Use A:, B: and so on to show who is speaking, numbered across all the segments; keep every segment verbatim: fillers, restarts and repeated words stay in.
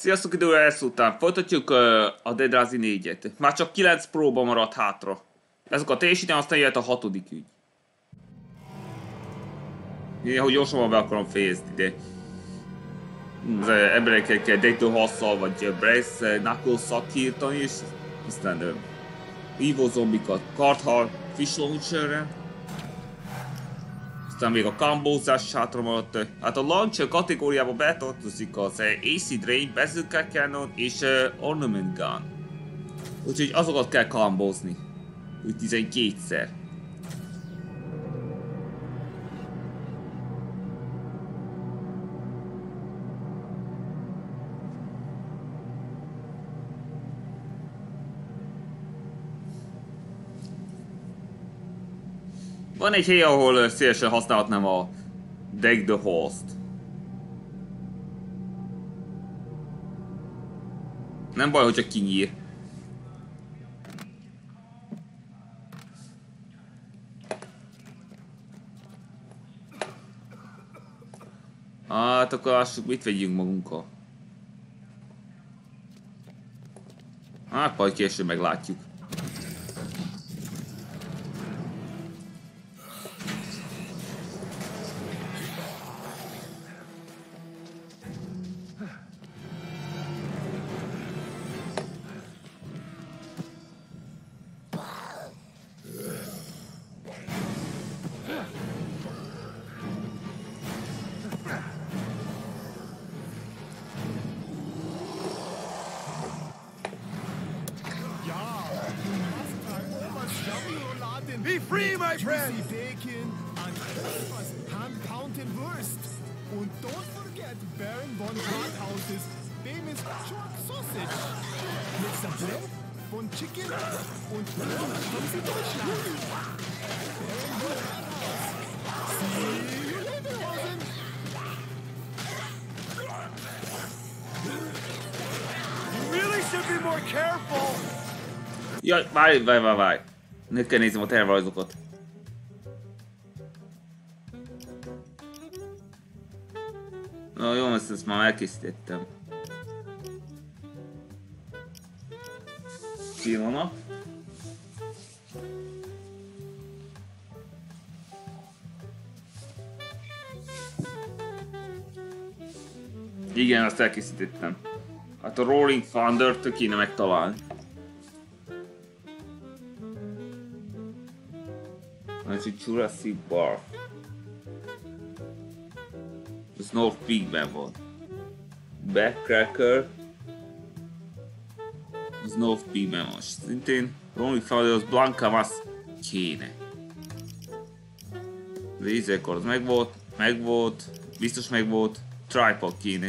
A: Sziasztok, időre lesz után. Folytatjuk uh, a Dead Rising négyet. Már csak kilenc próba maradt hátra. Ezek teljesítem, aztán jöhet a hatodik ügy. Én, hogy gyorsabban be akarom fejezni, de... Az emberekkel kell Dayton Hasszal vagy Brace Knuckles-szal kiírtani, és aztán uh, Evo zombikat Karthal Fish Launcher-re. Aztán még a combózás hátra maradt. Hát a launcher kategóriába betartozik az Acid Rain, Bazooka Cannon és uh, Ornament Gun. Úgyhogy azokat kell combózni. Úgy tizenkétszer. Van egy hely, ahol szélesen használhatnám a Deck the Host. Nem baj, hogyha kinyír. Hát akkor lássuk, mit vegyünk magunkkal. Hát majd később meglátjuk.
B: Be free, my friend! Juicy bacon and Christmas hand-pounded wurst. And don't forget Baron von Rathhauses famous chalk sausage. Mit Sablett von Chicken und kommen Sie Deutschland. Baron von Rathaus. See you later, Hosen. You really should be more careful.
A: Jaj, várj, várj, várj, várj. Ne kell néznem a tervrajzokat. Na jó, ezt, ezt már elkészítettem. Pillanat. Igen, azt elkészítettem. Hát a Rolling Thunder-t kéne megtalálni. Ez egy Jurassic Park. Ez North Peakben van. Backcracker. Ez North Peakben van. Szintén Rolling Thunder, az Blanca Mas kéne. Lasercord megvolt, megvolt, biztos megvolt. Tripod kéne.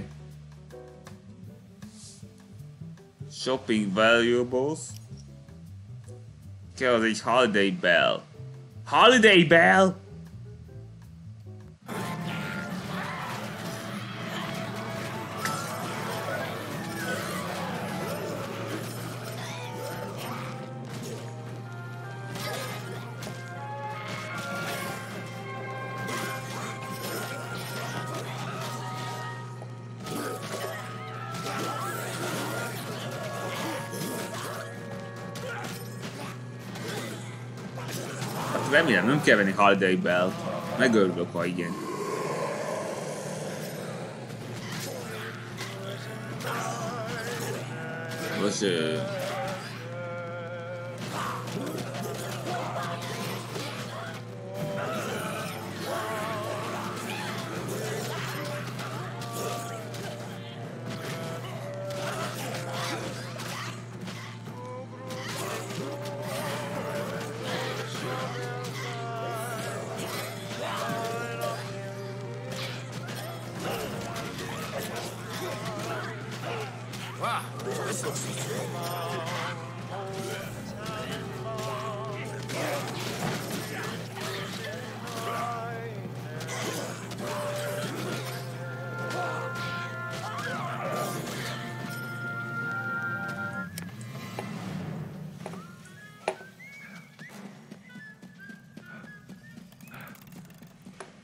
A: Shopping Valuables. Kell az egy Holiday Bell. Holiday Bell! Remélem, nem kell venni Holiday Bell. Megörülök, ha igen. Most... Uh...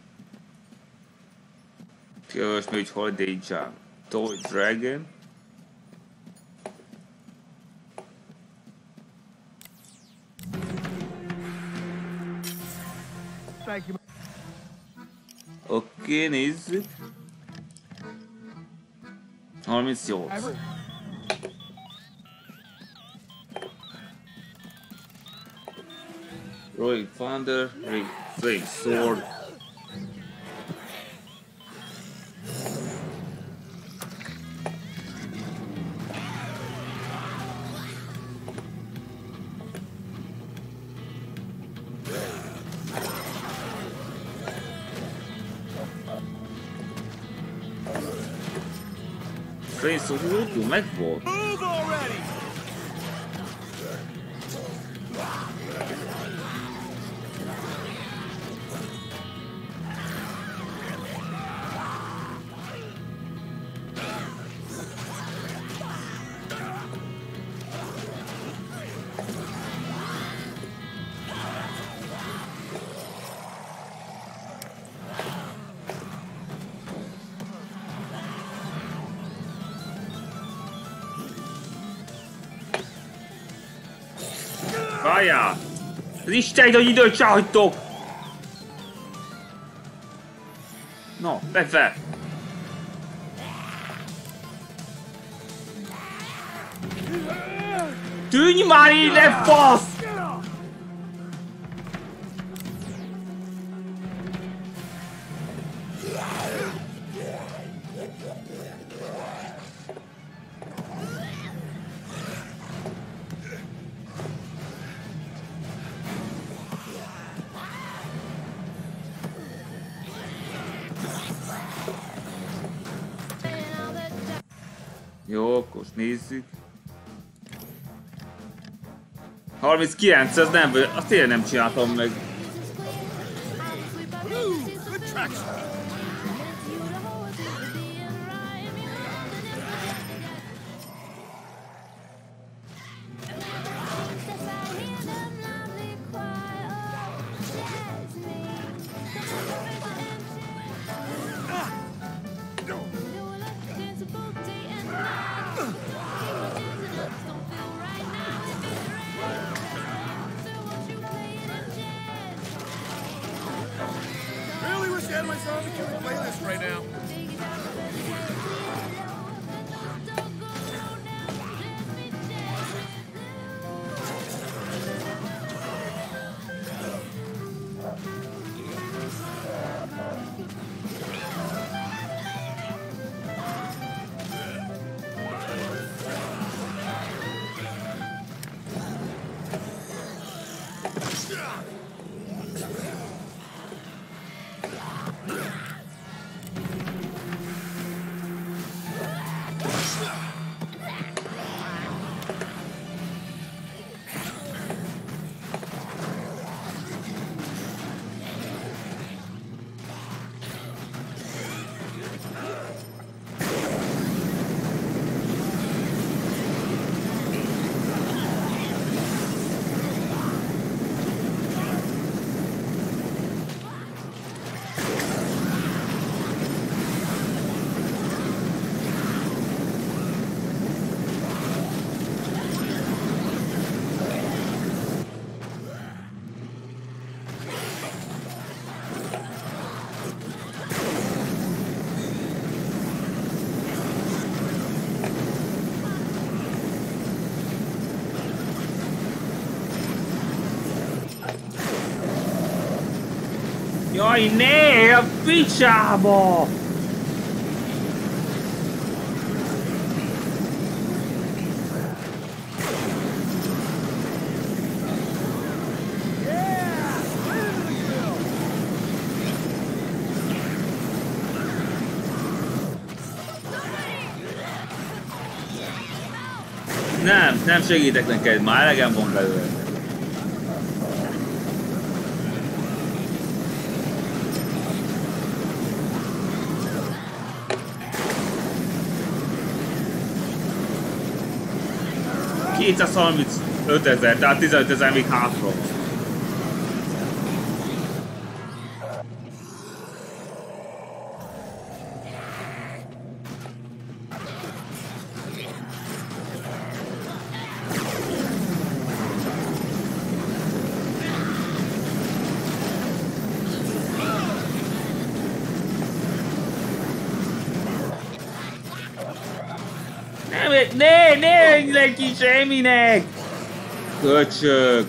A: Most még egy Holiday Jump. Toy Dragon.
B: Thank you.
A: Oké, okay, nézzük. harmincnyolc. Royal Thunder, Flame Sword. Flame Sword, jó, megvolt. Várjál! Az Isten, hogy időt se hagytok! No, befe! Tűnj már ide, fasz! Jó, akkor nézzük. harminckilenc, ez nem, azt tényleg nem csináltam meg. Jaj, ne! A picsába! Nem, nem segítek neked, már elegem van belőle. kétszázharmincöt ezer, tehát tizenöt ezer még hátra. Ne, ne, ne, neki semminek! Köcsög!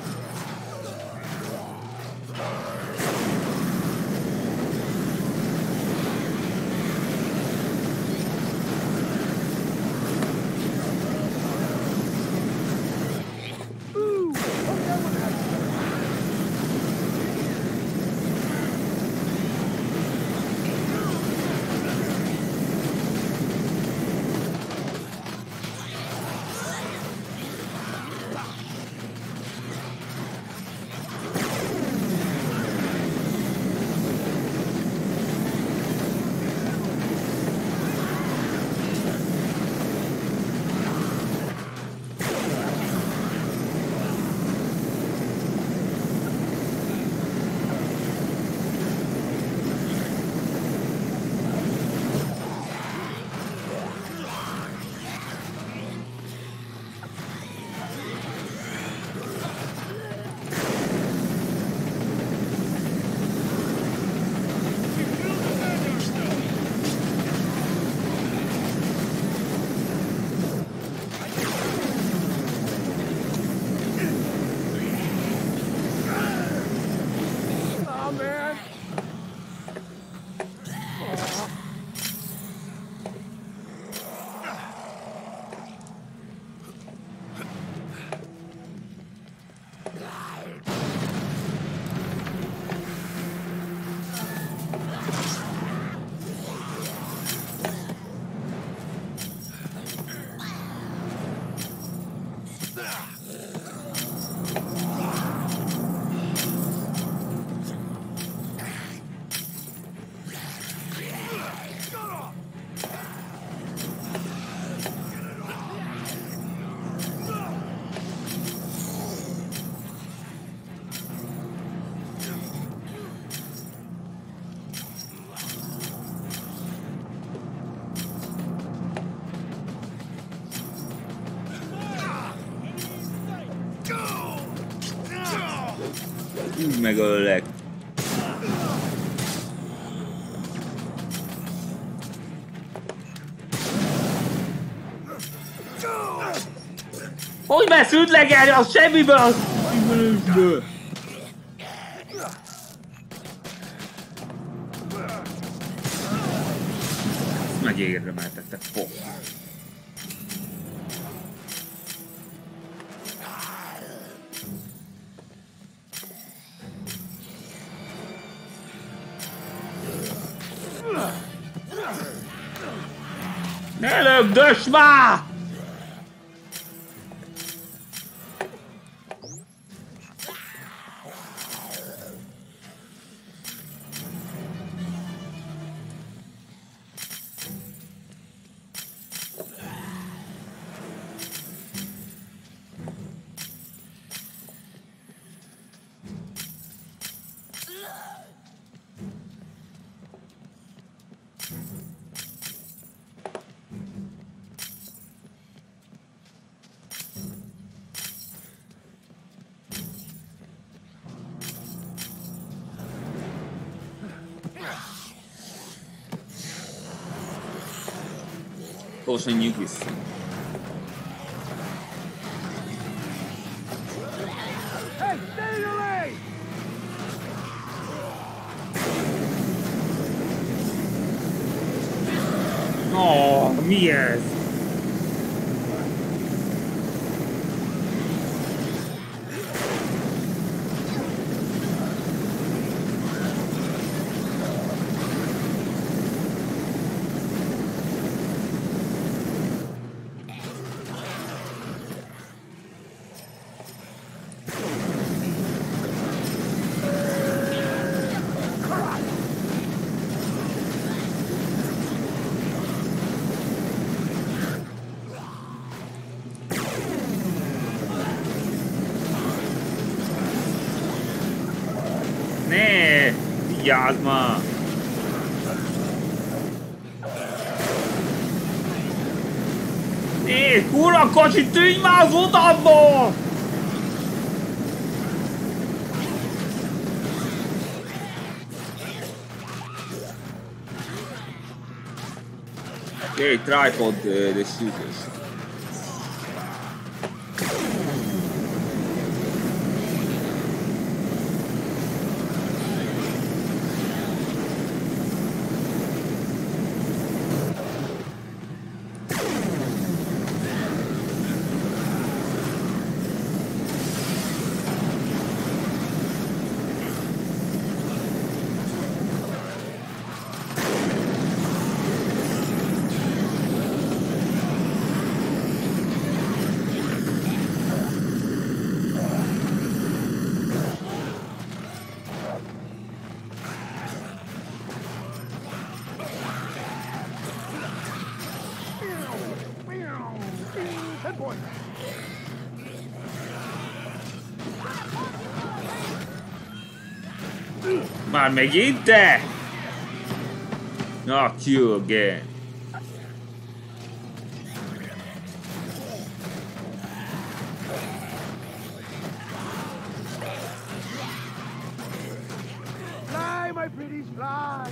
A: Úgy megöllek. Hogy mersz üdlegelni az semmiből? Megérdemeltettek, fog. Ne lögdös már! Köszönjük vissza. Oh, mi ez? Ne, vigyázz már! Né, kurva kocsi, tűnj már az utamból! Okay, tripod uh, the shooters. Már megint te? Not you again.
B: Fly, my pretties, fly!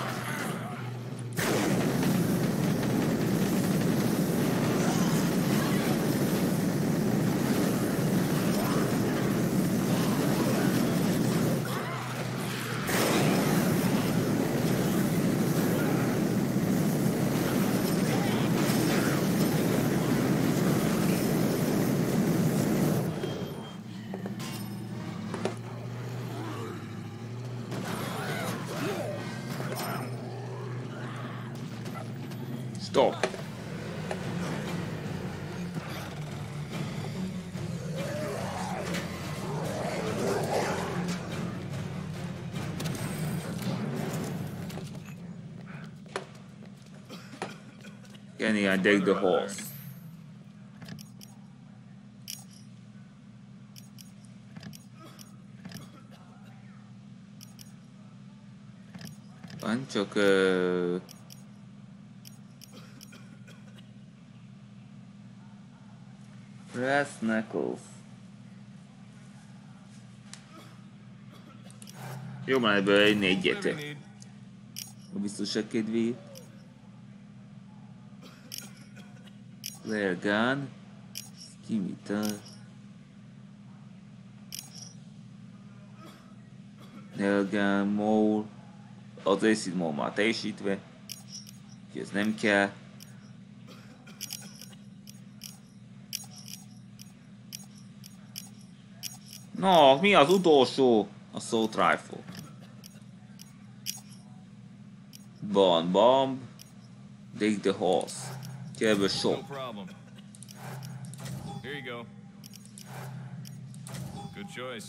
A: Stop. Kenny, I dig the horse. Van csak... Uh... Brass knuckles. Jó, már ebből egy négyet. Biztos a kedvéért. Flare gun. Skimitar. Nail gun, mole. Az acid mole már teljesítve. Úgyhogy ez nem kell. No, mi az utolsó? Assault rifle. Bomb, bomb. Dig the horse. Ebből sok.
C: No problem. Here you go. Good choice.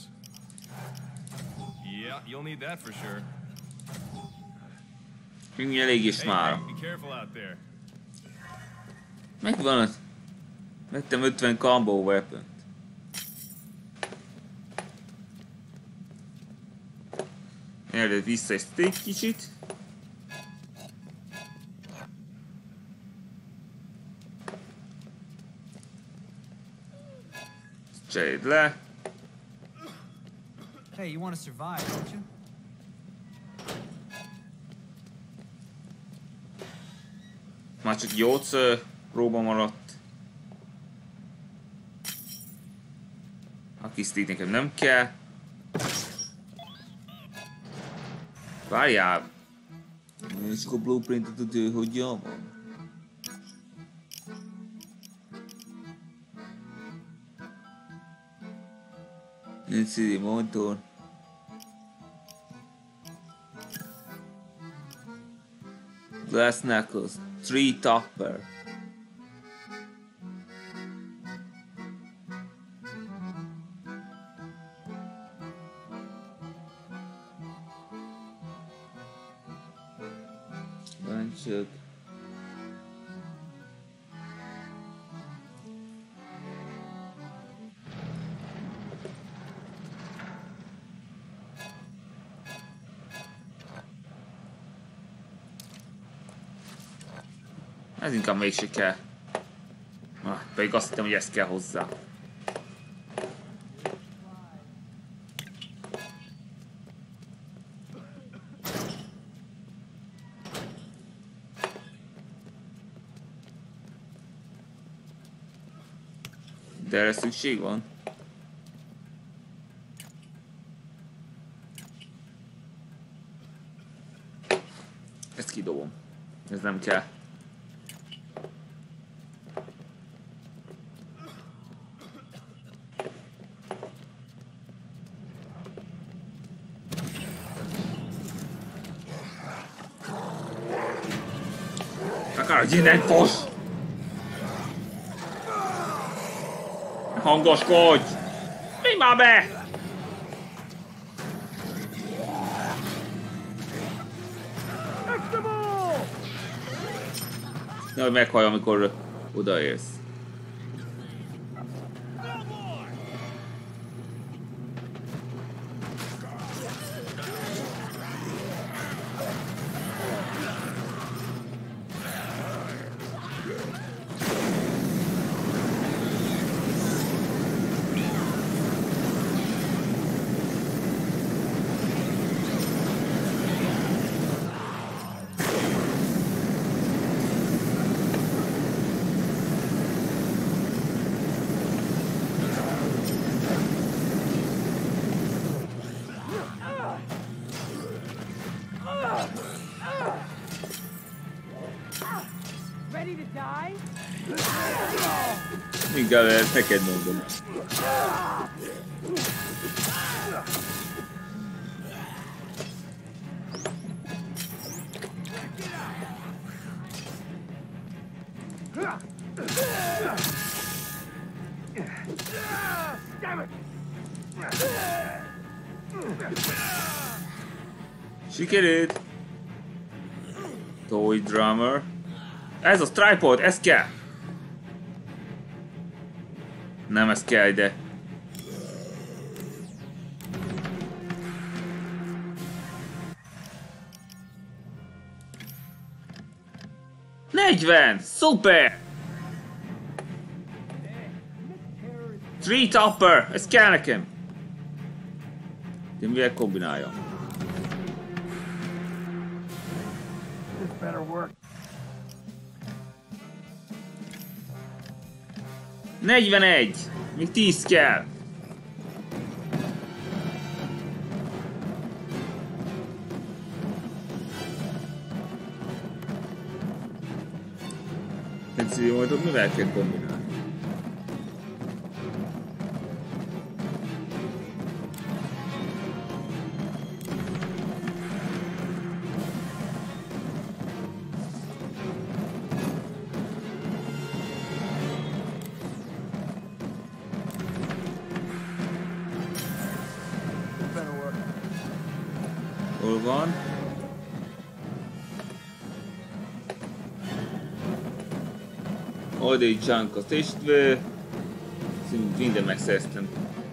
C: Yeah, you'll need that for sure.
A: Még elég is
C: Hey,
A: már.
C: hey, be careful out there.
A: Megvan az. Vettem ötven combo weapon. Erre vissza egy kicsit. Cseréld le.
D: Hey, you want to survive, don't you?
A: Már csak nyolc próba maradt. A kisztik nekem nem kell. Várjál! És akkor blueprintet tud ő, hogy jó van. L C D monitor. Glass knuckles. Three topper. Csak ez inkább mégse kell. Ah, pedig azt hittem, hogy ez kell hozzá. De erre szükség van. Ezt kidobom. Ez nem kell. Akár innen fosz! Hangoskodj! Mi már be! Nehogy meghallj, amikor odaérsz. Inkább ezt neked mondom. Sikerült! Toy Drummer. Ez a tripod, ez kell! Nem, ez kell ide. negyven! Szuper! Tree Topper! Ez kell nekem! De mivel kombináljam? negyvenegy! Még tíz kell! Egyszerűen majd ott mivel kell kombinálni? Hol van? All day junk, azt is minden megszereztem.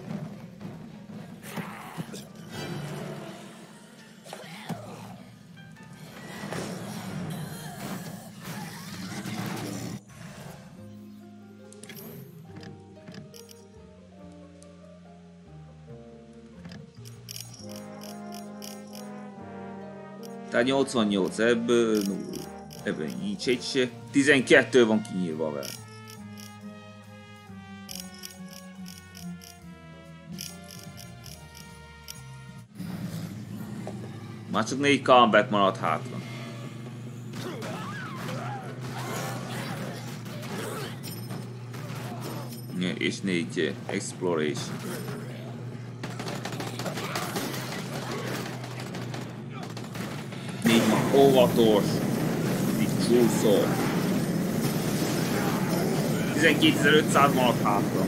A: Tehát nyolcvannyolc ebből, no, ebből nincs egy se. tizenkettő van kinyírva vele. Már csak négy combat maradt hátra. És négy exploration. Négy ma óvatos. Így csúszol. tizenkétezer-ötszáz maradt hátra.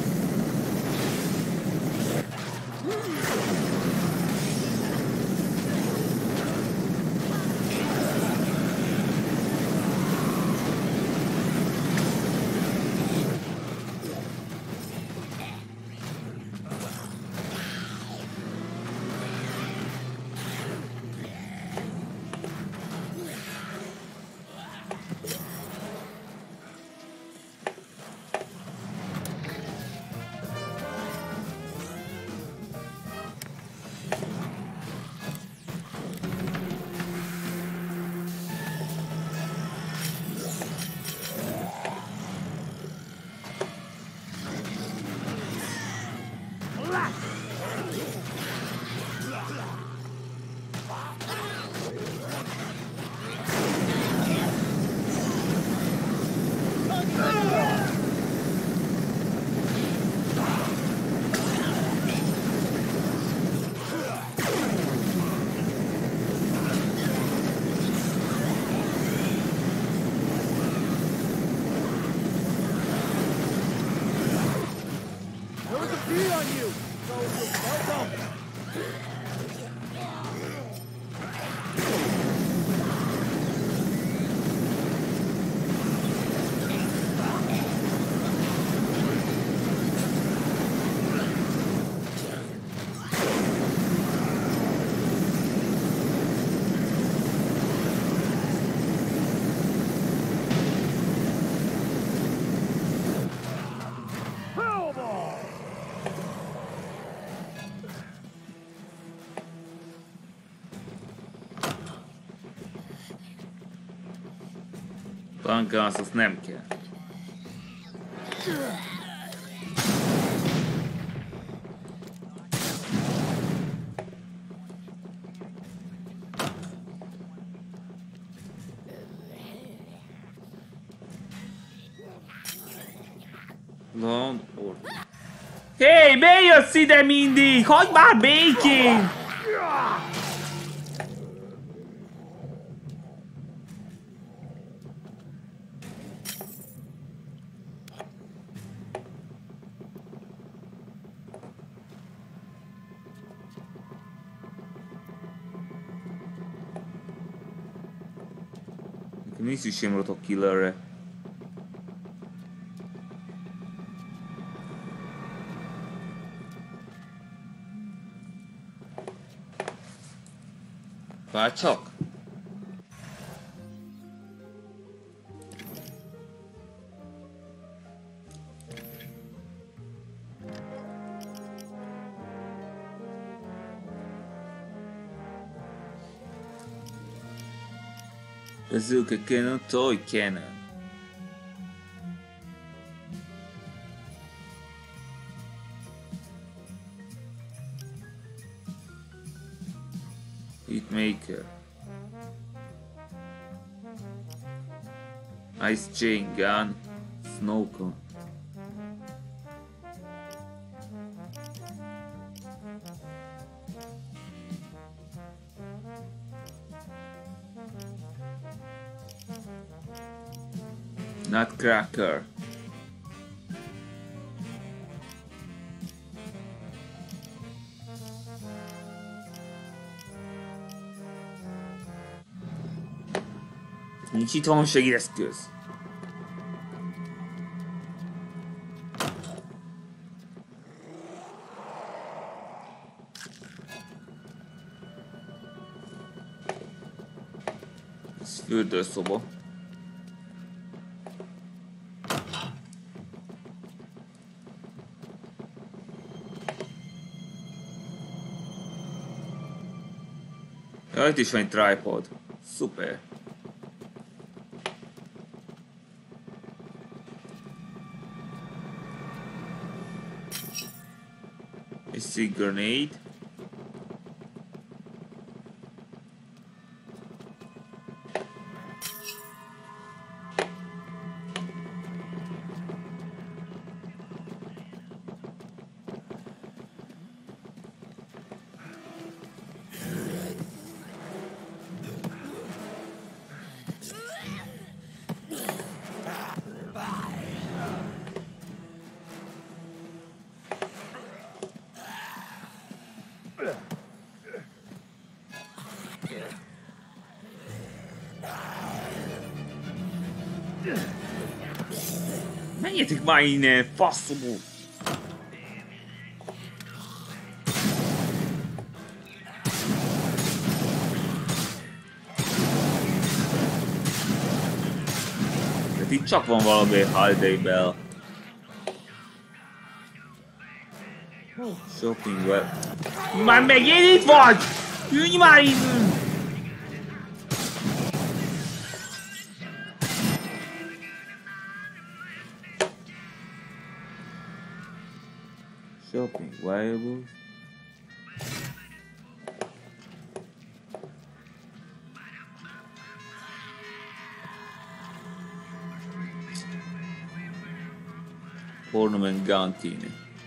A: Tankász, azt nem kell. Lord Order. Hé, hey, miért jössz ide mindig? Hagyd már békén! Nincs szükségem rotok killerre. Várj csak! Bazooka cannon, toy cannon. Hitmaker. Ice chain gun. Snow cone. Nutcracker. Nincs itt van segédeszköz. Ez fürdőszoba. Ja, itt is van egy tripod. Szuper. Egy stick grenade. Menjetek már innen, faszomó! Tehát itt csak van valami Holiday Bell. Shopping web. Már megint itt vagy! Ülj már itt! Shopping variables. Ornament gun kéne.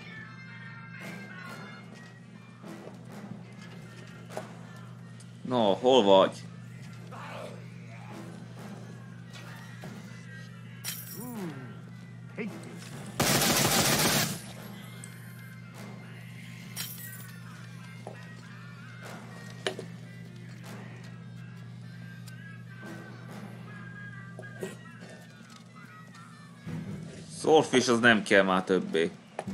A: No, hol vagy? Swordfish az nem kell már többé.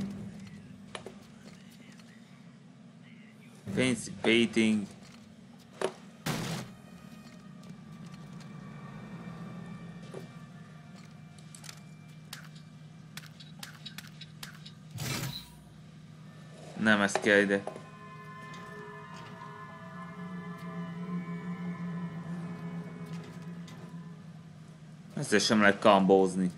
A: Fancy painting. Nem, ez kell ide. Ezzel sem lehet kambózni.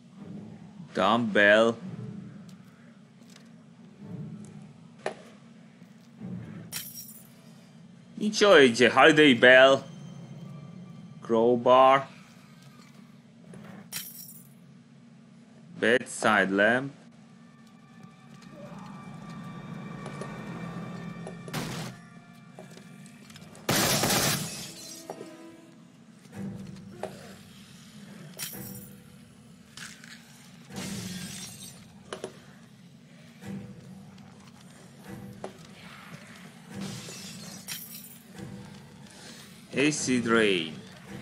A: Dumbbell. Nincs jó egy Holiday Bell, Crowbar, Bedside Lamp. Acid Rain.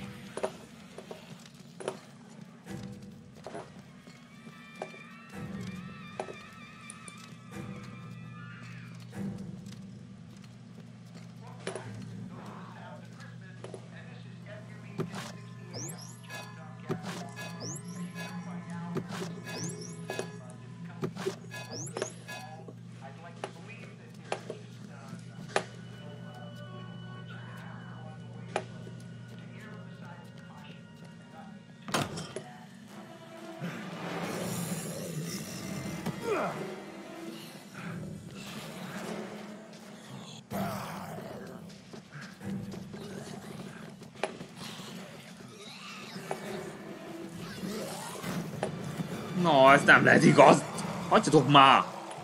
A: No, ez nem lehet igaz! Hagyjatok már!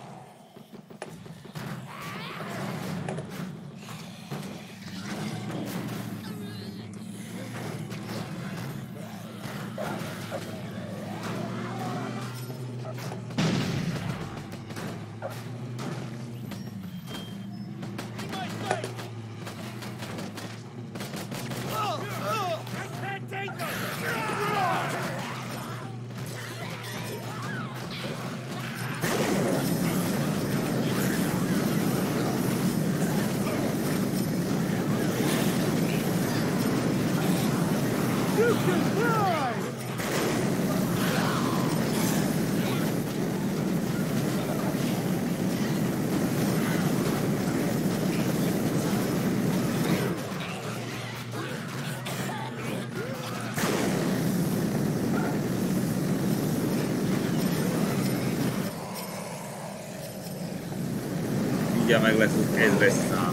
A: Mindjárt meg lesz az ezres szám.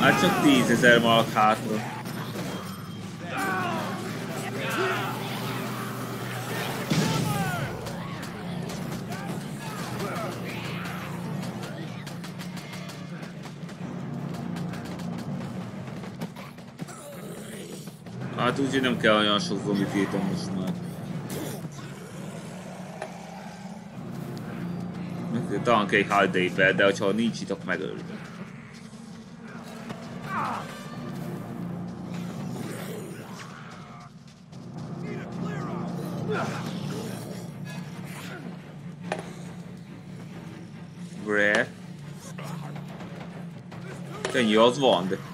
A: Hát csak tízezer maradt hátra. Hát úgyhogy nem kell olyan sok zombit írtam most már. Talán kell egy holiday-be, de hogyha nincs itt, akkor megölök. Rare. Ennyi az van, de...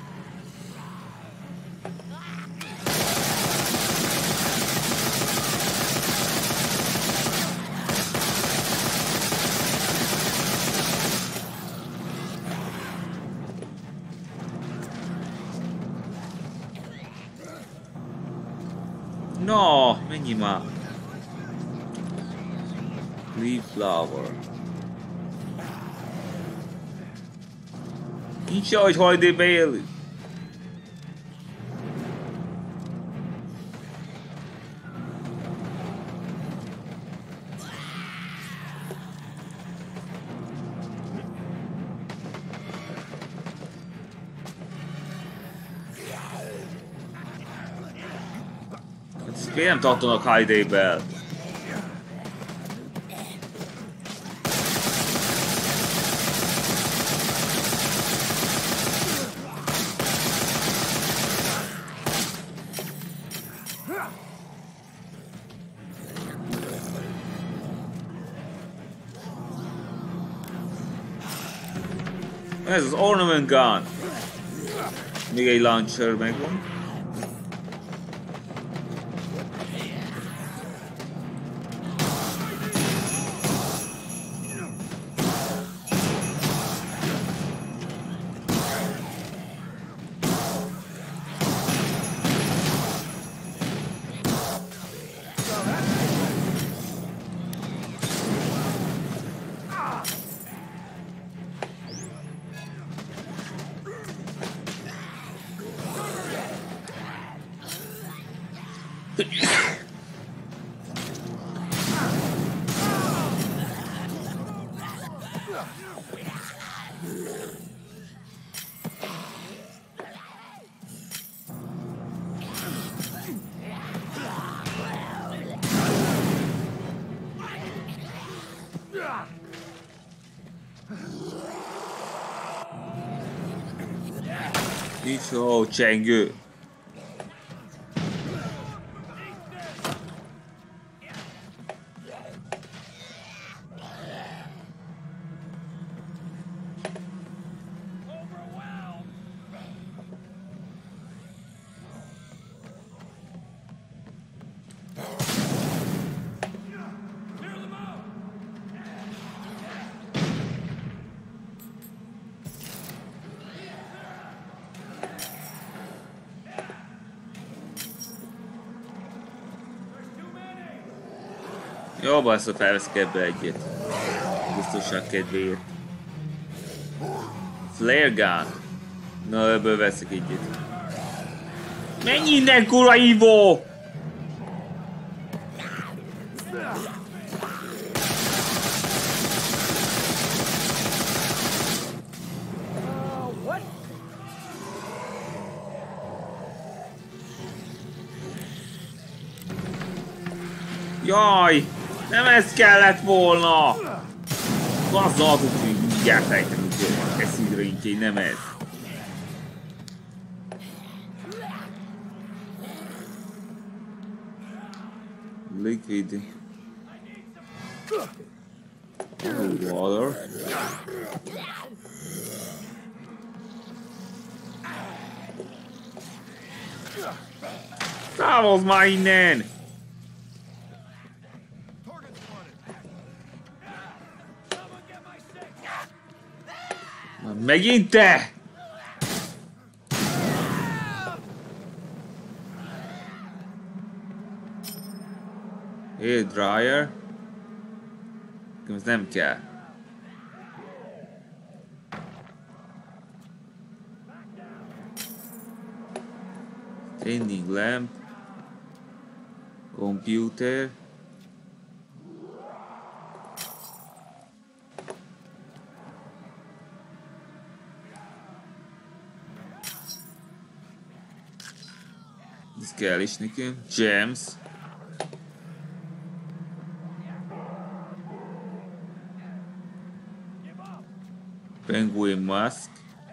A: No, mennyi már? Leaf flower. Nincs olyan, hogy holiday-be élünk. Miért nem tartanak holiday-be? Ez az ornament gun. Még egy launcher megvan. Nincs ó, csengő. Jó, basszol, felveszek ebbe egyet. Biztonság kedvéért. Flare gun. Na, ebből veszek egyet. Menj innen, kurva Ivo! Jaj! Nem ez kellett volna! Azzal tudjuk, hogy mindjárt fejteni, hogy eszidre inkább, nem ez. Liquid. Oh, water. Távozz már innen! Megint te! Hair dryer. Ez nem kell. Training lamp. Computer. Ez kell is nekem. Gems. Penguin mask.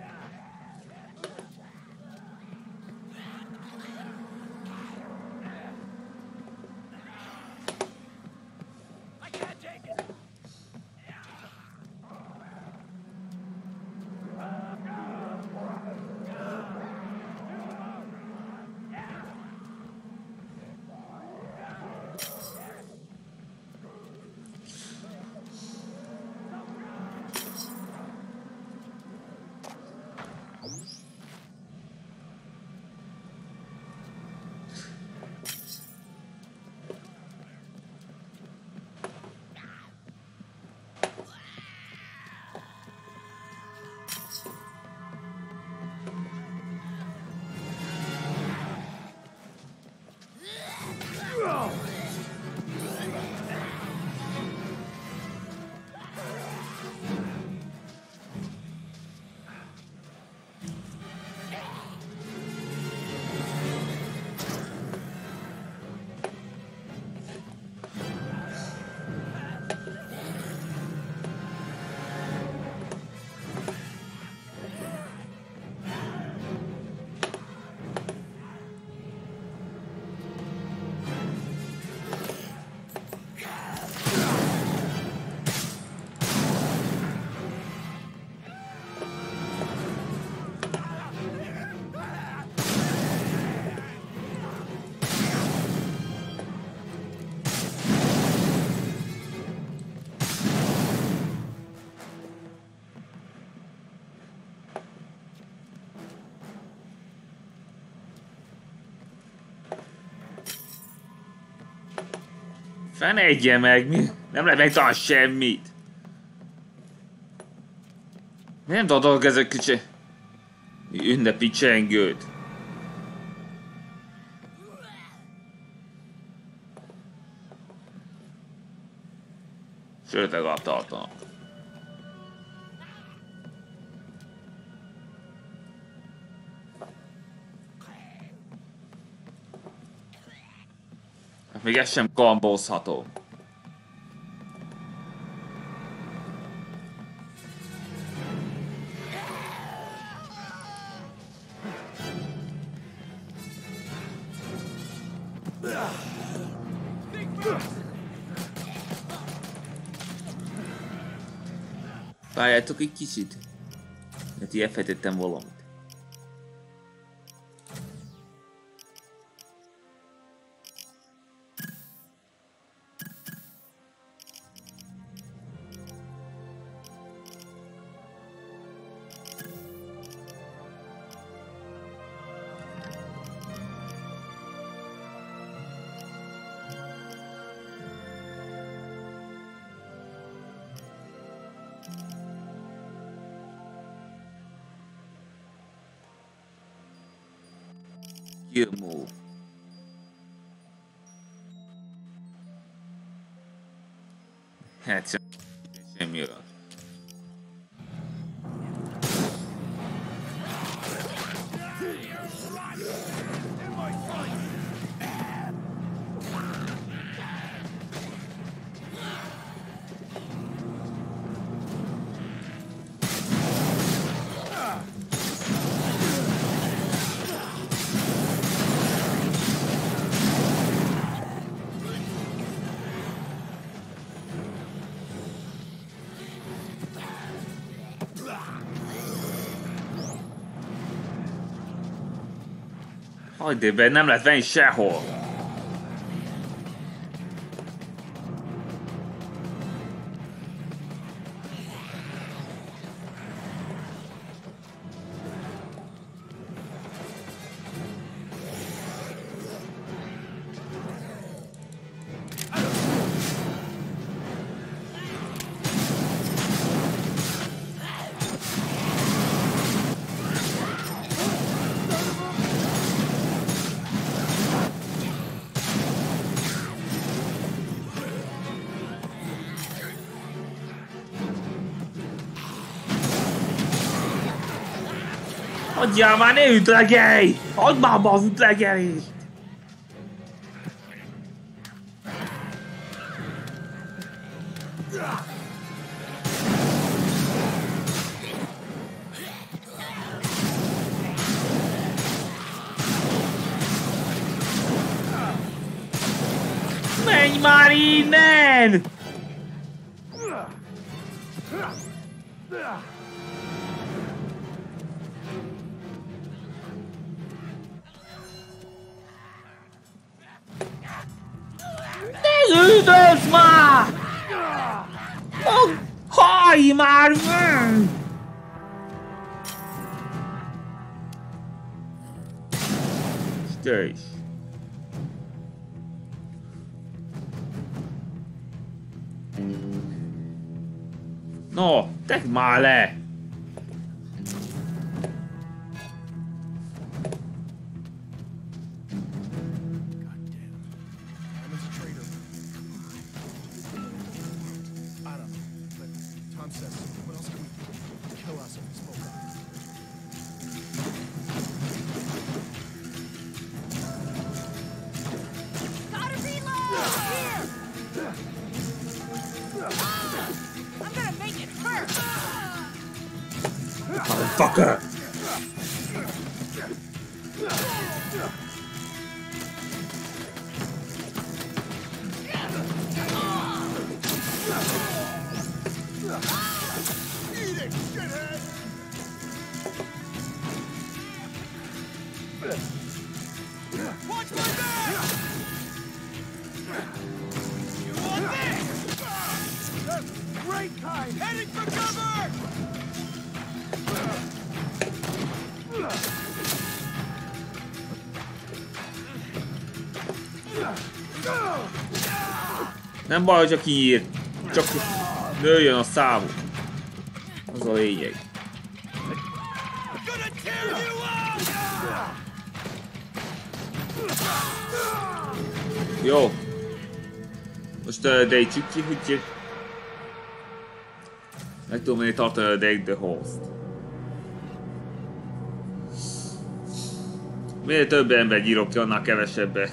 A: Fenedje meg, mi? Nem lehet megtalálni semmit. Nem tudok ezek kicsi ünnepi csengőt. Sőt, legalább tartanak. Még ez sem kambózható. Várjátok egy kicsit, mert így elfejtettem valamit. Kill move. Hát semmi olyan. Hagyd be, nem lehet venni sehol. Hagyjál már, ne ütlegelj! Hagyd már be az ütlegelést! Menj már innen! Ne üldözz már! Hallj már meg! És te is. No, tedd már le! Motherfucker!
B: Watch my back! You want this? That's great kind! Heading for cover!
A: Nem baj, hogy csak kiír. Csak nőjön a számuk. Az a lényeg. Jó. Most uh, dejtsük ki, hogy meg tudom menni tartani a Deck the Host. Minél több ember írok ki, annál kevesebbe.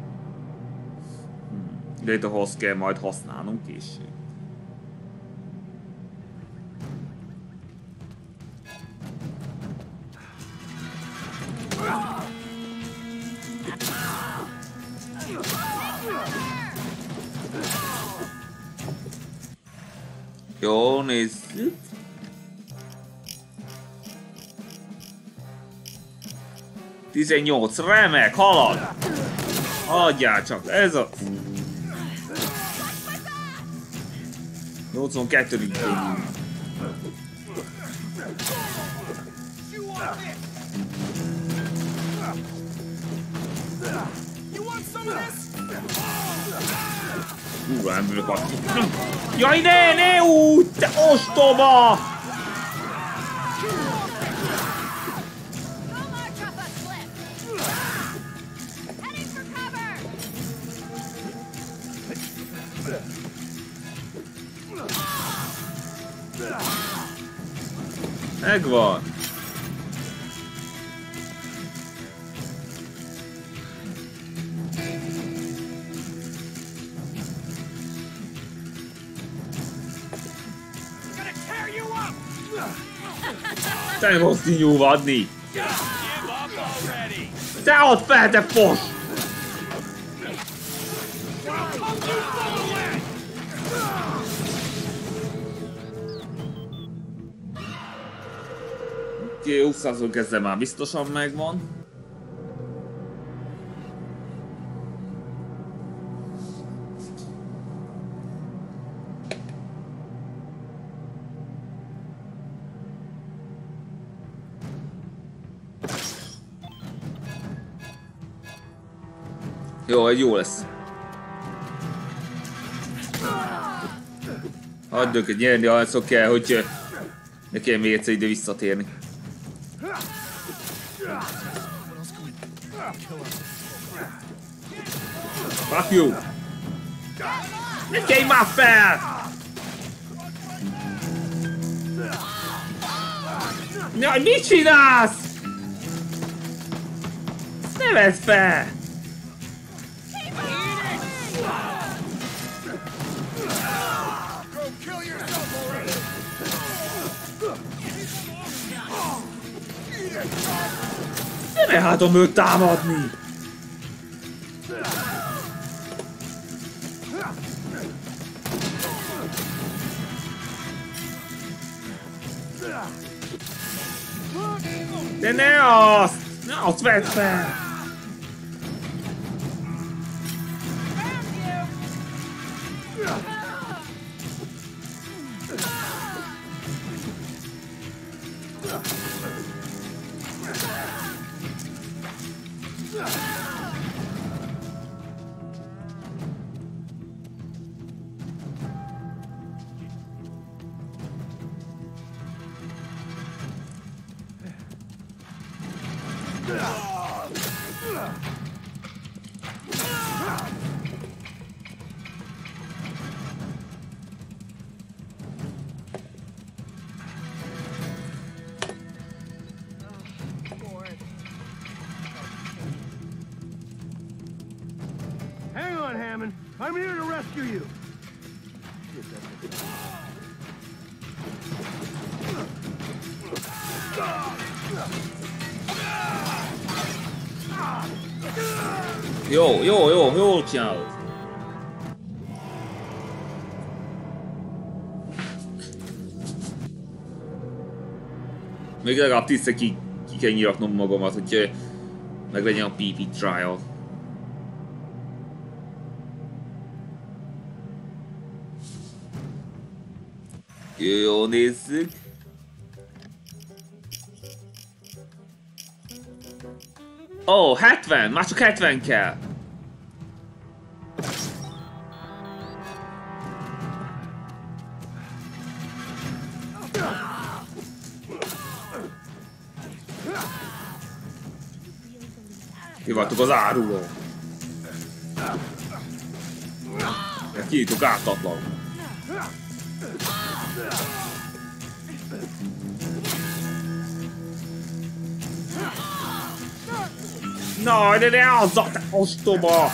A: Deck the Host kell majd használnunk később. Jó, nézzük. tizennyolc, remek, halad! Haladjál csak, ez az! nyolcvankettőig végül. Hú, nem bírok azt. Jaj, ne, ne úgy, te ostoba! Megvan! Te nem azt így nyúvadni! Te ott fel, te fos! Oké, húsz ezzel már biztosan megvan. Jó, egy jó lesz. Hagyd őket nyerni, ha szok kell, hogy ne kell még egyszer ide visszatérni. Fuck you! Ne kelj már fel! Jaj, mit csinálsz? Nem vedd fel! Nem elhátom őt támadni! De ne azt! Ne azt vedd fel!
B: Hang on, Hammond. I'm here to rescue you.
A: Jó, jó, jó, jól csinálod. Még legalább tízszer ki, ki kell nyilatnom magamat, hogy meglegyen a pé pé trial. Jó, nézzük. Ó, oh, hetven! Már csak hetven kell! Hivattuk az áruló. Kiítok ártatlan. Na, de ne azzal, te ostoba!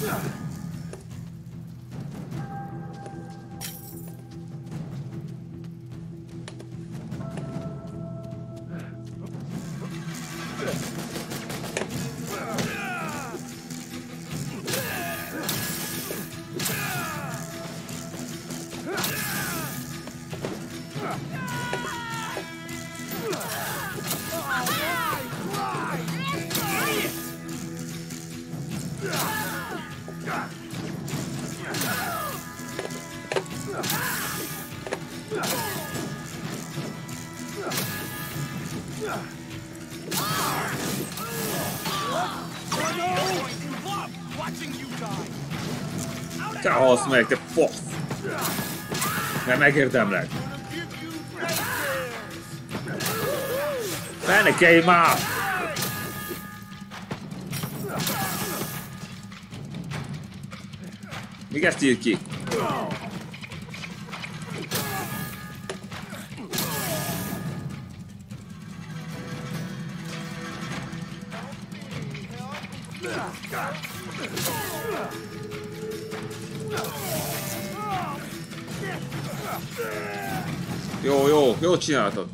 A: Te halsz meg, te fasz! Mert megérdemlek! Fel ne kelj már! Még ezt ír ki! Jó, jó, jó csináltad.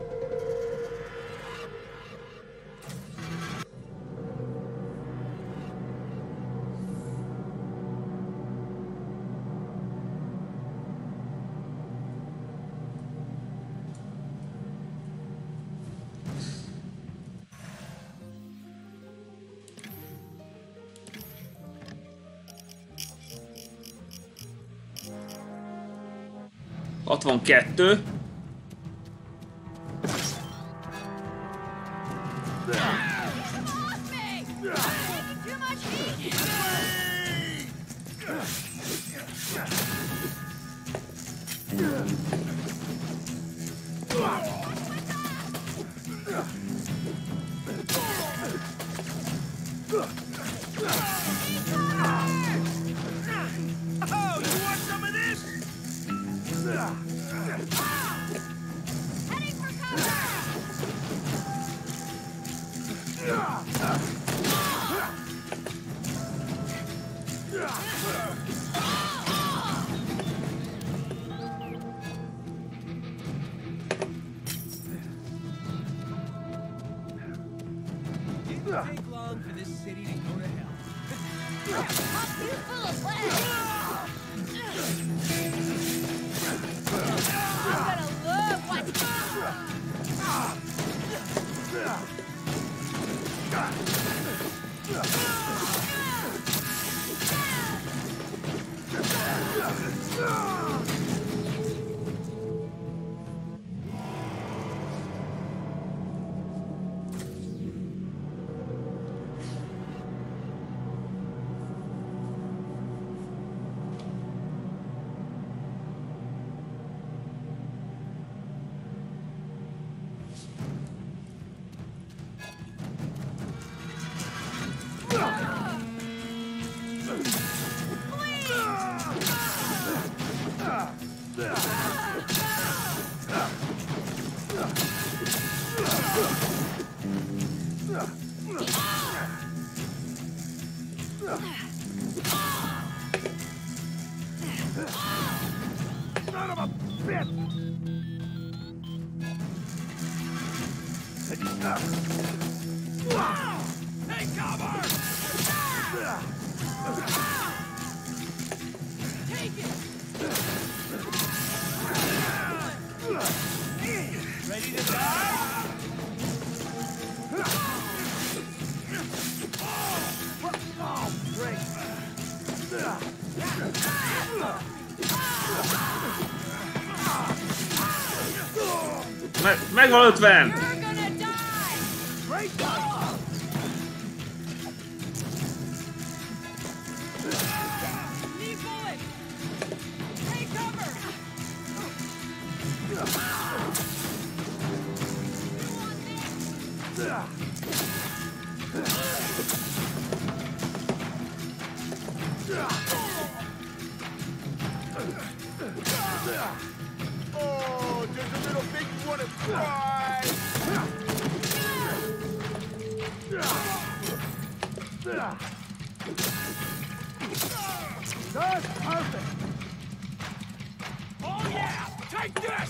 A: hatvankettő.
D: take long for this city to go to hell.
E: I'm gonna love what's
B: Son of a bitch!
C: Take cover!
E: take it!
C: Ready to die?
B: Oh, great!
A: Me megvan ötven!
E: You're gonna die!
B: Great done!
E: Need bullet! Take cover! You want
B: Oh, there's a little baby wanna cry! That's perfect!
C: Oh yeah! Take this!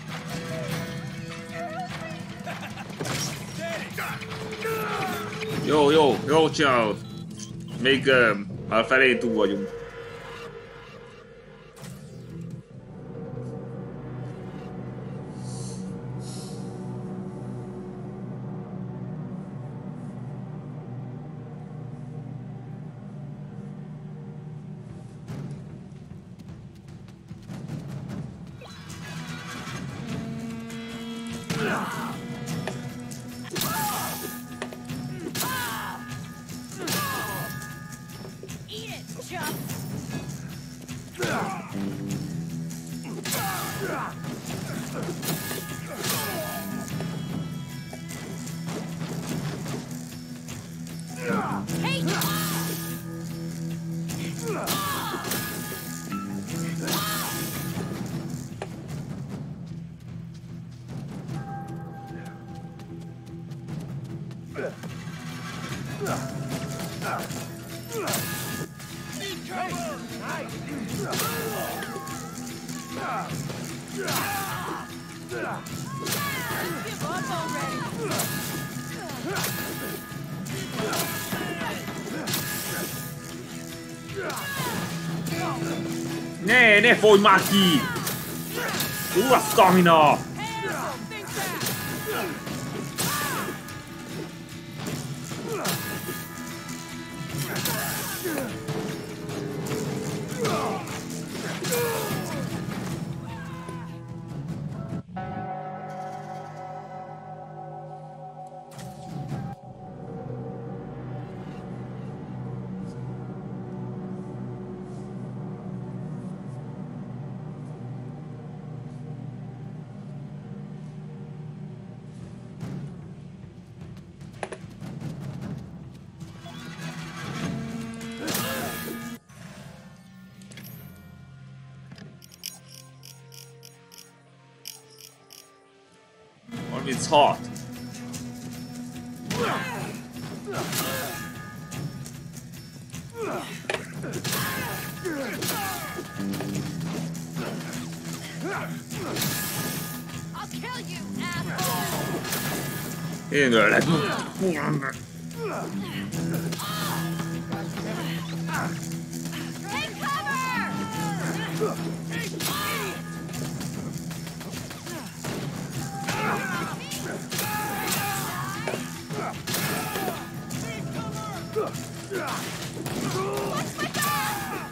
A: Jó, jó, jó csinálod. Még uh, a felé túl vagyunk.
E: Eat it, Chuck! Hey! Give up already!
A: Ne, ne folyj már ki! Ú, a stamina!
E: Think back!
A: harminc-hat.
E: I'll kill you, asshole!
A: Én ölek.
E: Take cover! What's my back?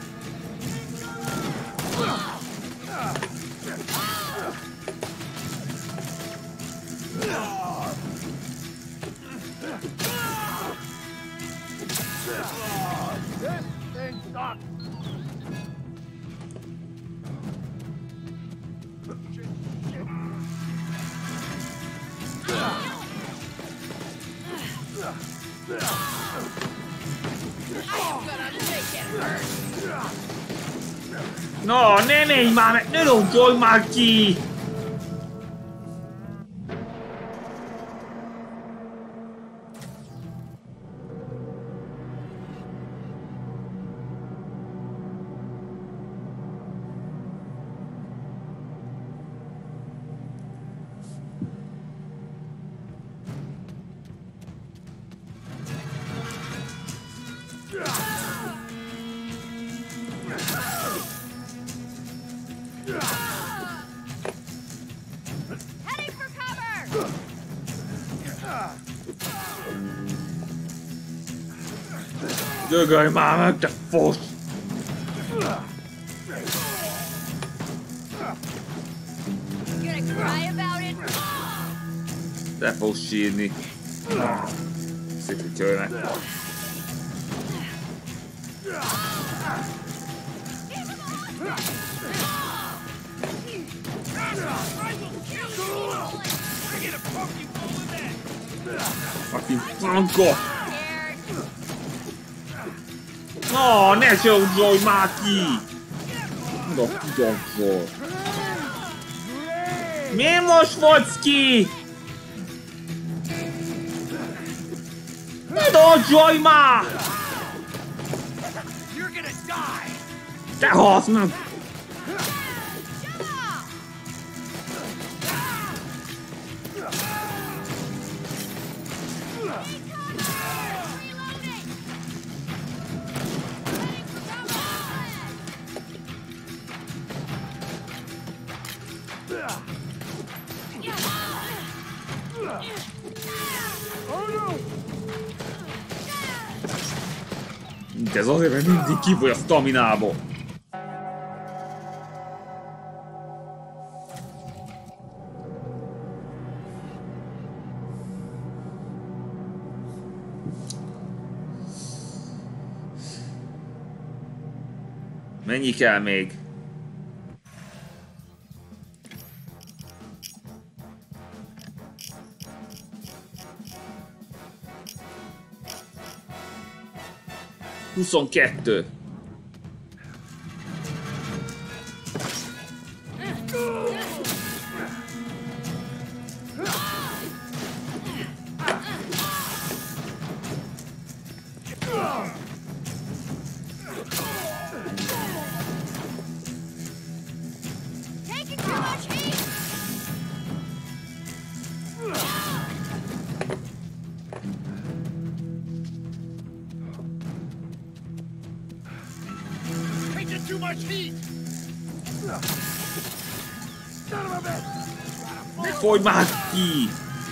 B: This thing sucks.
A: No, ne ne már meg, ne rúgolj már ki!
E: Heading for cover!
A: Dögölj már meg, te fosz!
E: Gonna cry about it?
A: Te fogsz sírni. Szétütyölnek. Fucking franco! No, ne se rúgolj már ki! No, kudarcol. Miért most vodsz ki? Ne dolgolj már!
C: You're gonna die!
A: Te halsz meg! De ez azért, mert mindig kifoly a staminából. Mennyi kell még? huszonkettő.
E: Taking too much heat!
C: Taking too much heat! Son of a bitch!
A: Ne folyj már ki!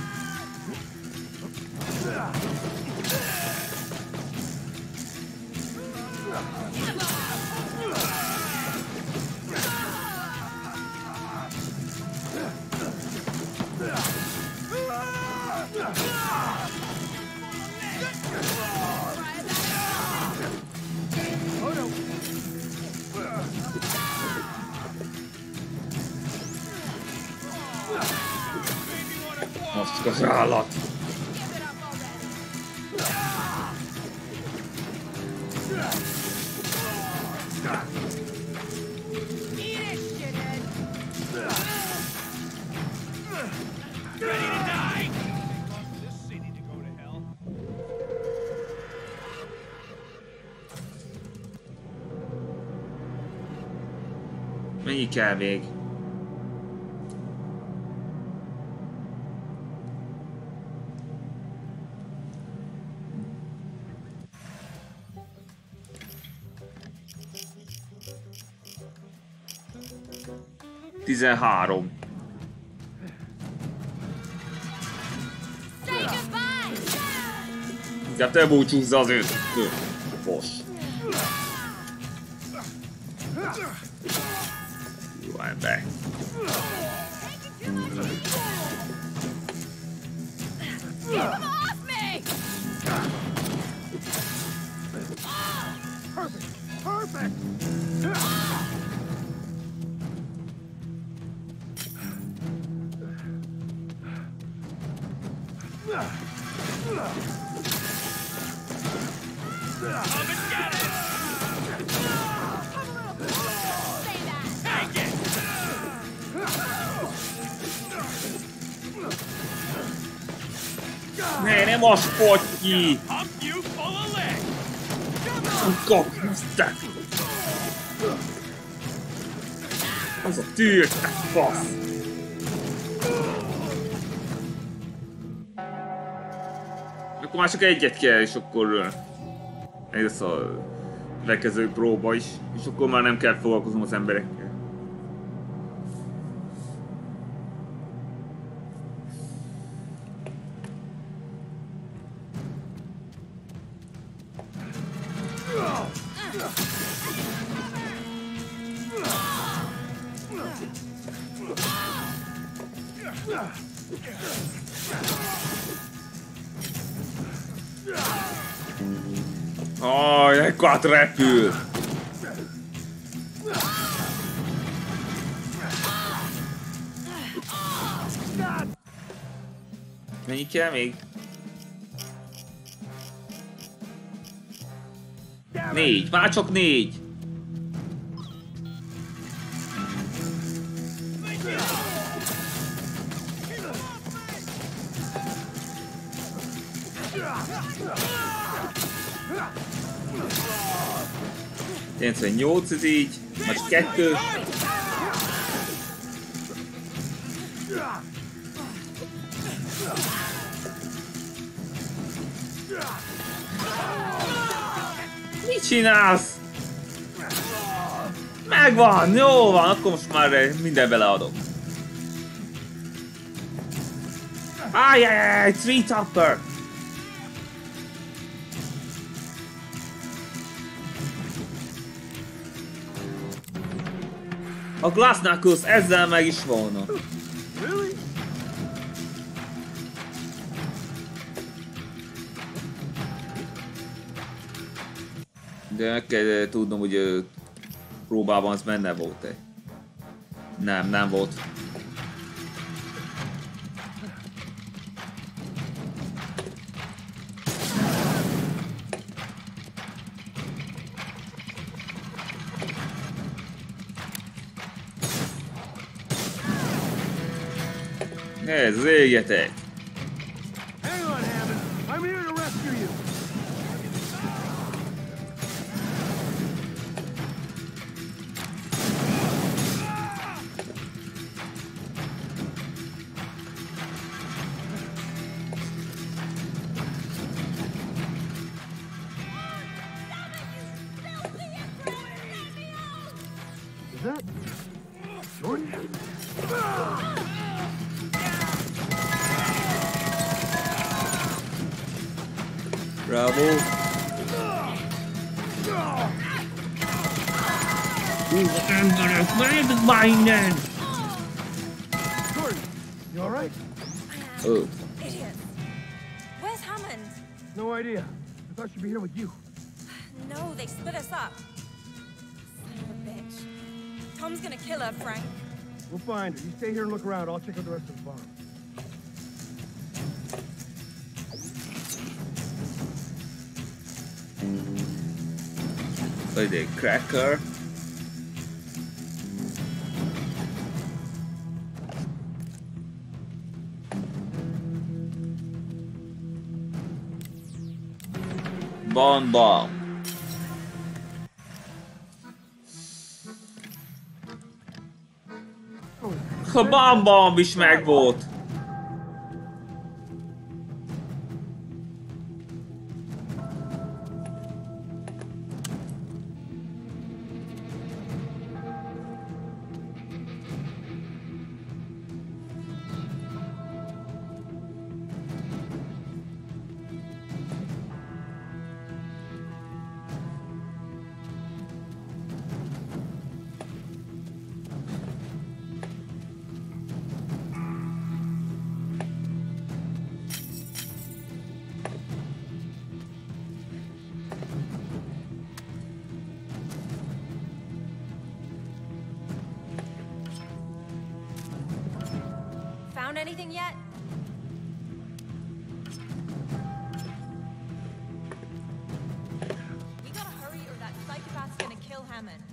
A: Azt az állat!
C: Ready to die! This city to go to hell.
A: Mennyi kell még? tizenhárom.
E: Say goodbye!
A: Inkább te búcsúzz azért. Fos. Jó, I'm back.
E: Come off me!
B: Perfect! Perfect!
C: Come and get it!
E: Say that!
C: Take it!
A: Ne, nem a spotyi!
C: Pump you full of lead!
A: Kapasztek! Az a tűr, te fasz! Akkor már csak egyet kell, és akkor ez lesz a következő próba is, és akkor már nem kell foglalkoznom az emberekkel. Aj, ekkor repül! Mennyi kell még? Négy, már csak négy! kilencvennyolc ez így, már csak kettő. Mit csinálsz? Megvan, jó van, akkor most már minden beleadok. Ajjajjaj, Tree Topper! A Glass Knuckles ezzel meg is volna. De meg kell tudnom, hogy próbában az benne volt-e. Nem, nem volt. Ez az égetek!
B: Hang on, Hammond. I'm here to rescue you. Is that Jordan?
A: Bravo! Ú, emberek, menjetek már innen!
B: Jordan, you all right?
A: Oh.
E: Idiot! Where's Hammond?
B: No idea. I thought she'd be here with you.
E: No, they split us up. Son of a bitch. Tom's gonna kill her, Frank.
B: We'll find her. You stay here and look around. I'll check out the rest of the farm.
A: Vagy egy cracker. Bon bon. A Bam Bam is meg volt.
E: anything yet? We gotta hurry or that psychopath's gonna kill Hammond.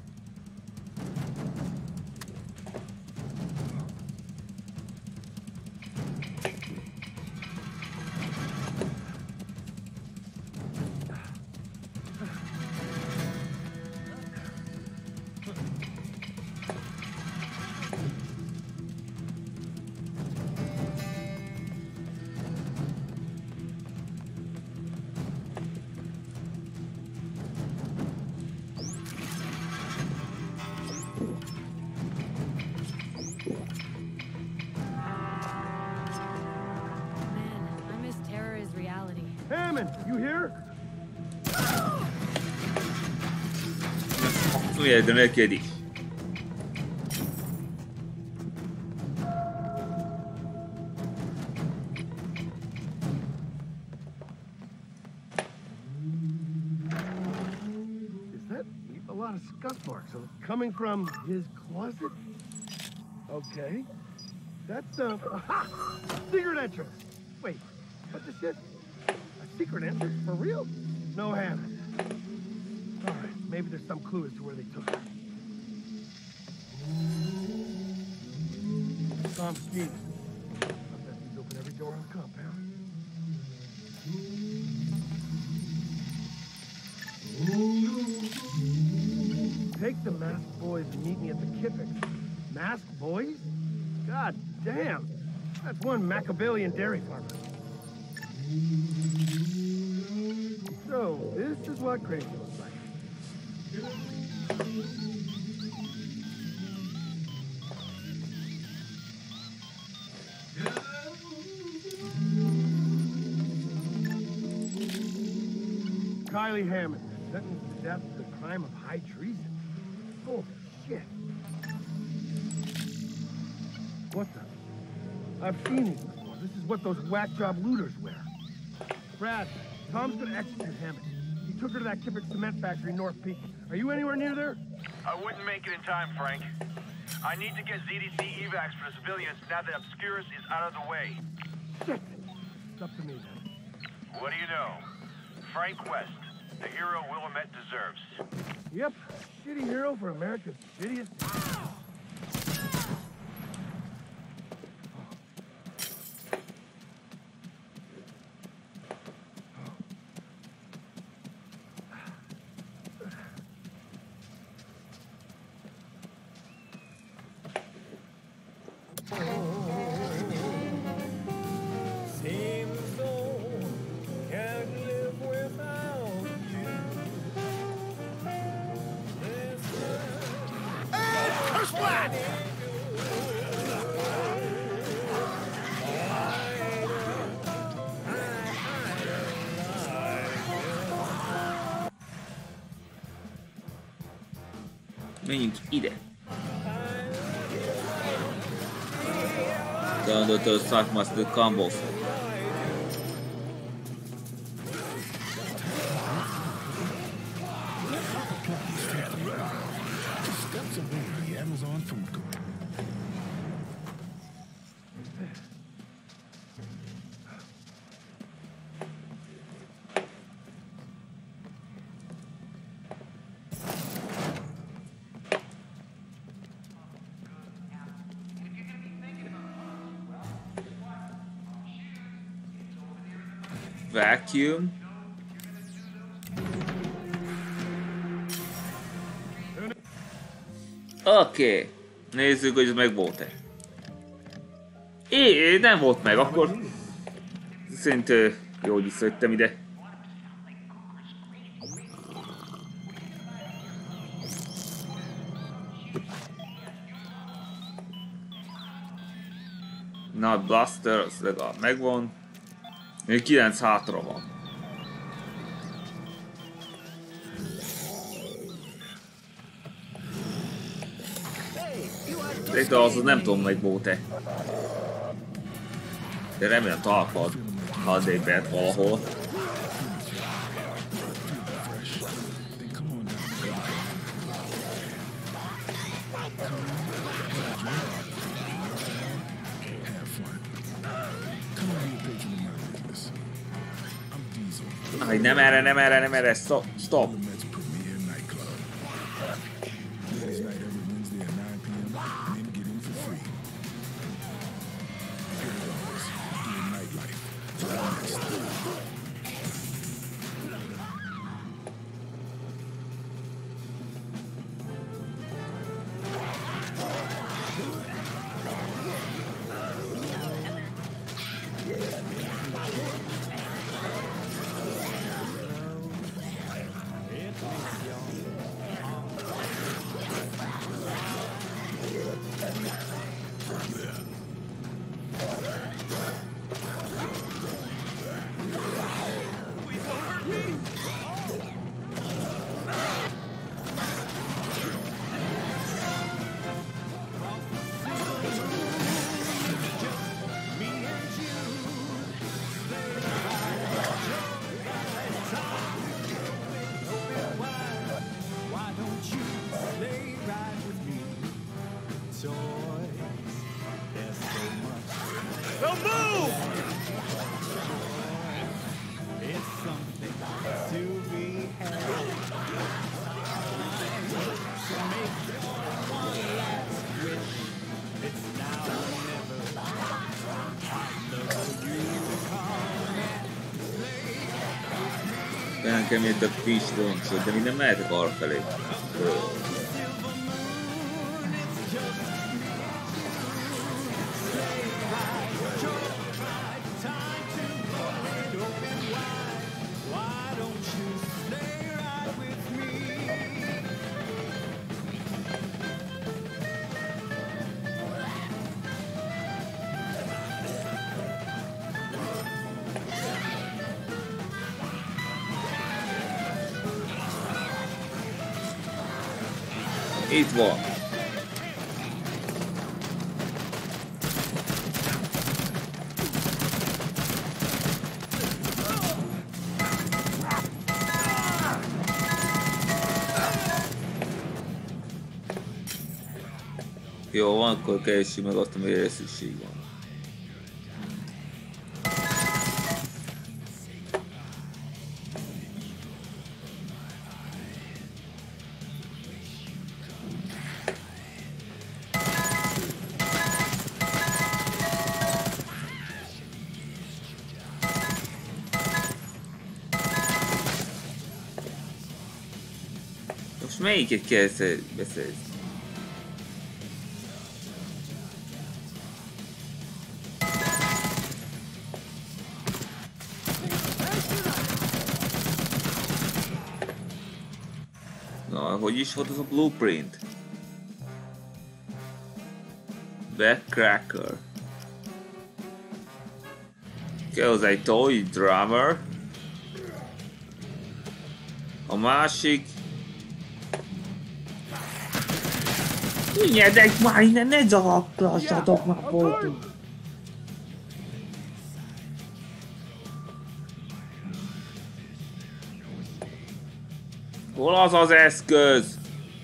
B: Hammond, you here?
A: Ugye, de neked is.
B: Is that a lot of scuff marks coming from his closet? Okay. That's uh, aha! Secret entrance. Wait, what the shit? Secret entrance? For real? No Hammond. All right, maybe there's some clue as to where they took her. Tom's keys. I bet he's opened every door on the compound. Take the masked boys and meet me at the Kippiks. Masked boys? God damn. That's one Machiavellian dairy farmer. So, this is what crazy looks like. Kylie Hammond, sentenced to death for the crime of high treason. Holy shit. What the? I've seen these before. This is what those whack job looters wear. Brad, Tom's gonna execute Hammond. He took her to that Kippik cement factory in North Peak. Are you anywhere near there?
C: I wouldn't make it in time, Frank. I need to get Z D C evacs for the civilians now that Obscurus is out of the way.
B: Shit! It's up to me then.
C: What do you know? Frank West, the hero Willamette deserves.
B: Yep, shitty hero for America's shittiest.
A: Menjünk ide. Down to Sackmaster combos. Vacuum. Oké. Okay. Nézzük, hogy ez meg volt-e. É, nem volt meg, akkor szerint jó, hogy visszajöttem ide. Na, Blaster, az legalább megvan. Még kilenc hátra van. De az nem tudom, meg volt-e. De remélem találkod há dé-bet valahol. Jaj, nem erre, nem erre, nem erre, stop, stop.
B: Mets premier nightclub. Ladies night every Wednesday at nine p m Men get in for free. Heroes doing nightlife to the max.
A: Nekem jött a kis roncsot, de minden mehetek arra felé. Itt van. Jó van, akkor keressük meg azt, amire szükség van. Melyiket kell beszerezni? Na, hogy is volt az a blueprint? Backcracker. Kell hozzá egy toy drummer. A másik... Nyedek már innen, ne zaklassatok már voltunk! Hol az az eszköz?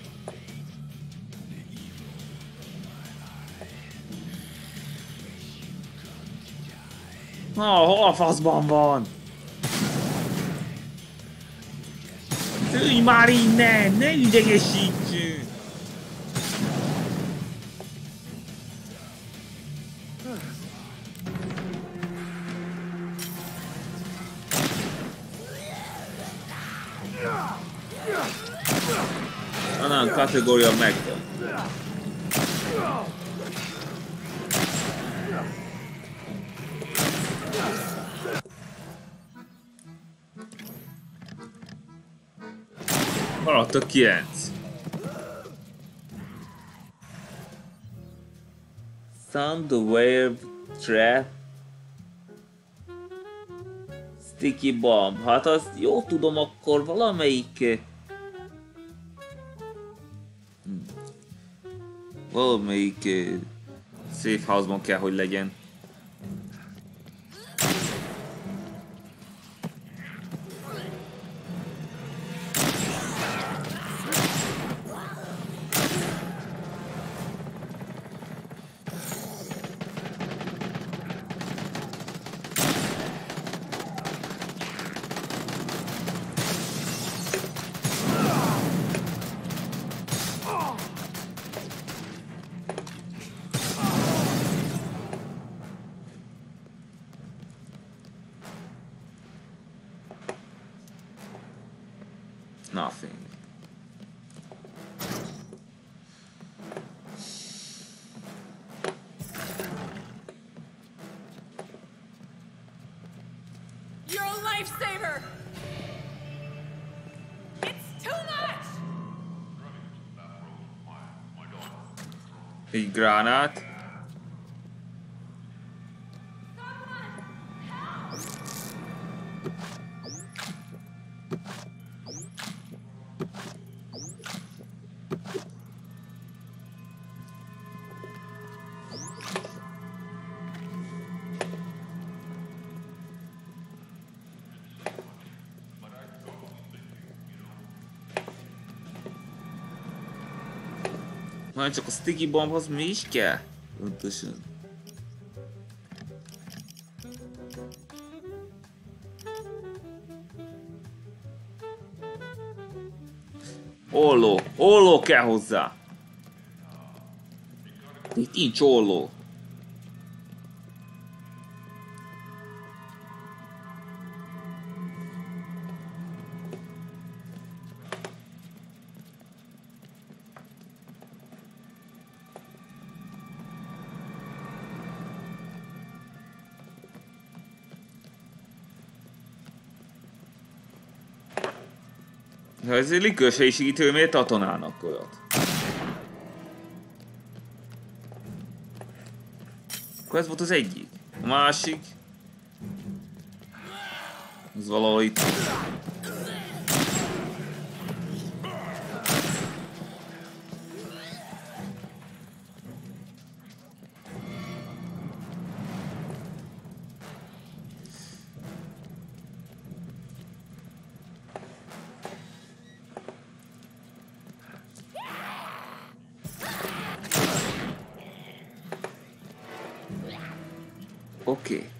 A: Na, hol a faszban van? Ülj már innen, ne idegesítsünk! Annan kategória megvan. Maradt a kilenc. Soundwave Trap Sticky Bomb. Hát azt jó tudom, akkor valamelyik... Valamelyik uh, safe house-ban kell, hogy legyen. Egy gránát. Majd csak a sticky bombhoz mi is kell? Pontosan. Olló, olló kell hozzá. Itt nincs olló. Ha ez egy likőrsegítő, miért tatonálnak olyat? Akkor ez volt az egyik. A másik... Ez valahol itt. Oké. Okay.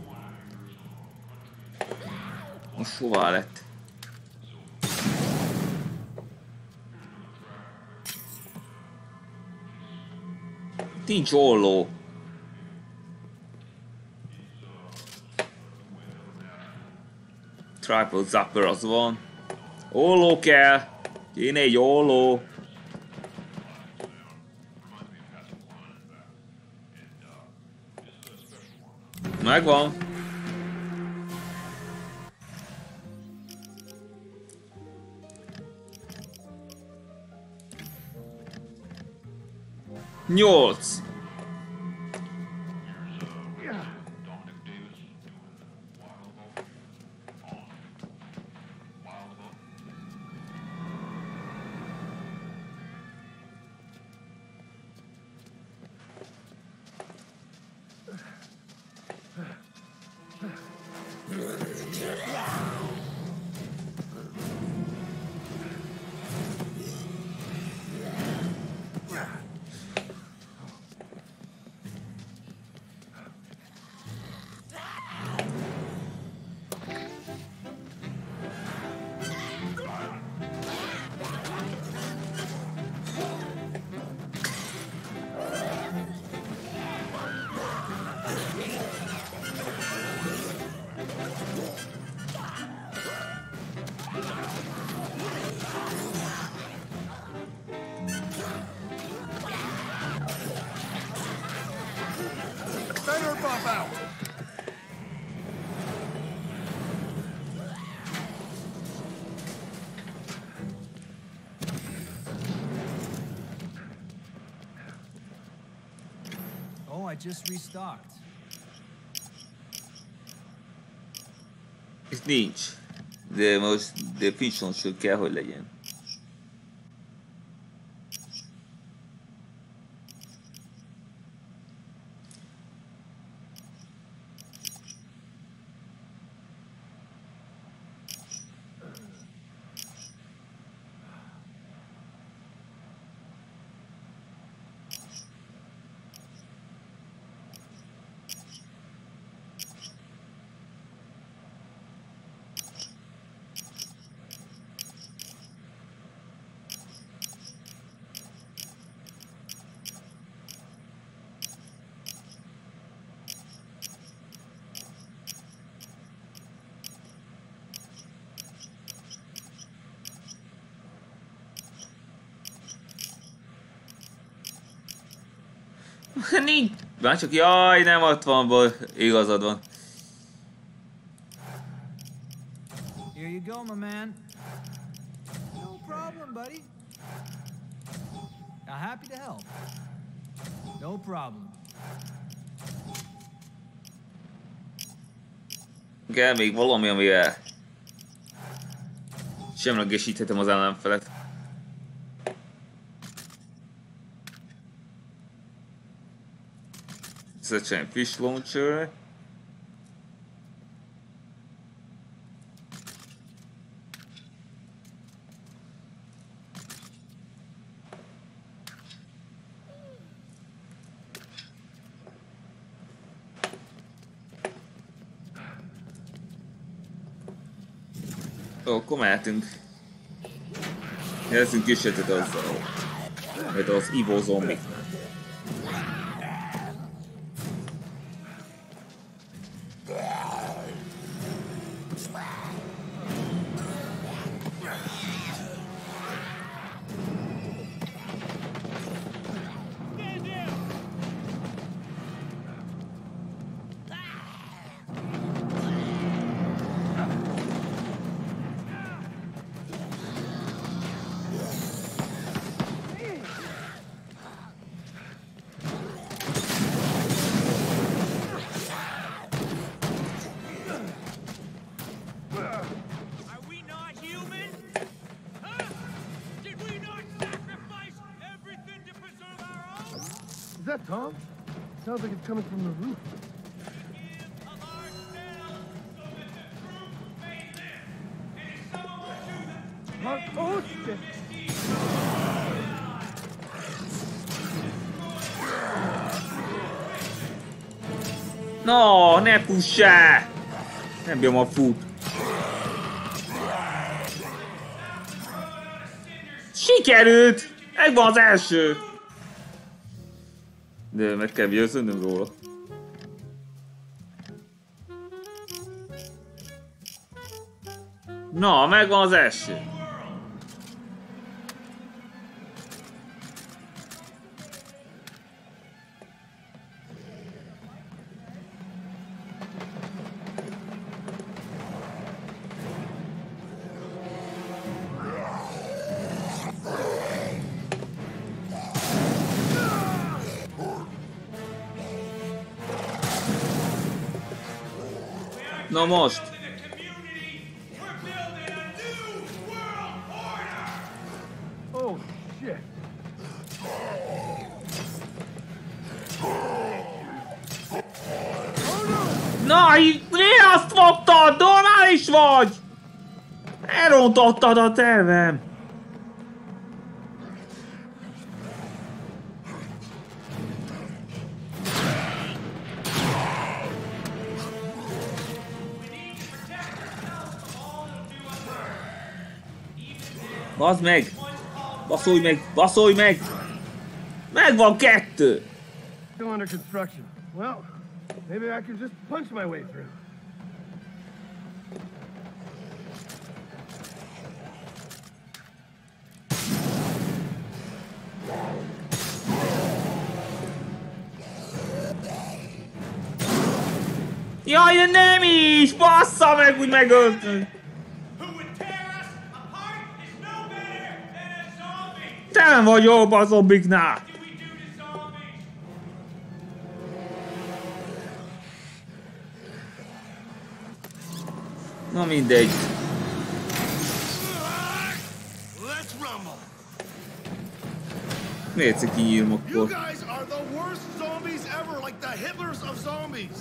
A: Most hová lett? Nincs olló. Triple zapper az van. Olló kell. Kéne egy olló. Megvan. Nyolc.
B: Better buff out.
D: Oh, I just restocked.
A: Itt nincs. De most de Finchon kell, hogy legyen. Nincs. Már csak jaj, nem ott van, bol. Igazad van.
D: Here you go, my man. No problem, buddy. I'm happy to help. No problem.
A: Kell még valami, amivel semlegesíthetem az ellenfelet. Such a fish launcher. Ó, akkor mehetünk. Jelzünk kísérletet azzal. Mert az ivó zombiknál.
B: Is that Tom? Sounds like it's coming from the roof. Oh, shit.
A: No, ne pussál! Nem bírom a fut. Sikerült! Megvan az első! De meg kell győződnöm róla. Na, megvan az első. Na most!
B: Oh, shit.
A: Na, mi azt fogtad? Normális vagy? Elrontottad a tervem! Baszd meg! Baszolj meg! Baszolj meg! Megvan kettő!
B: Still under construction. Well, maybe I can just punch my way through.
A: Jaj, de nem is! Bassza meg, úgy megöltünk! Te nem vagy jobb a zombiknál! Na mindegy. Miért kinyírom akkor?
B: You guys are the worst zombies ever, like the Hitlers of zombies.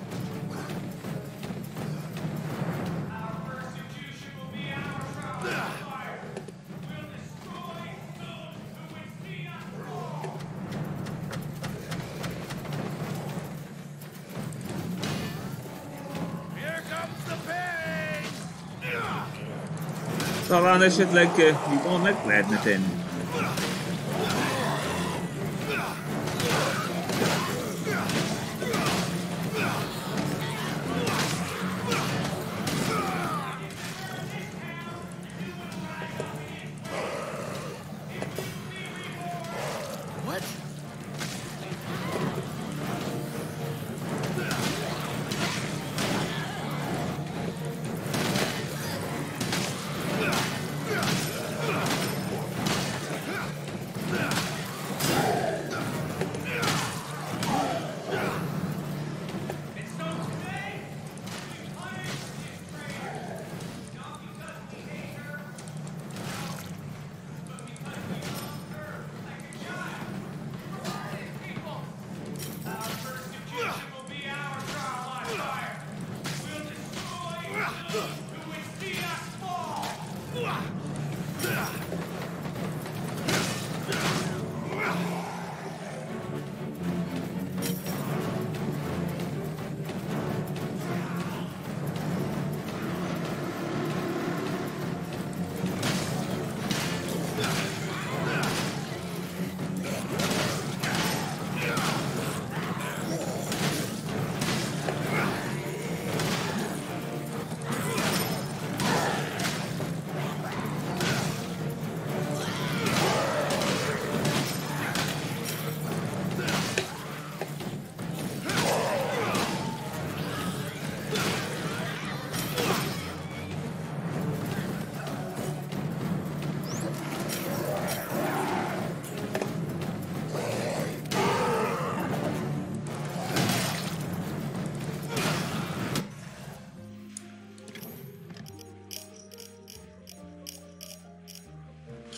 A: Talán esetleg vidon meg lehetne tenni.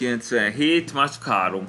A: kilencvenhét, másik három.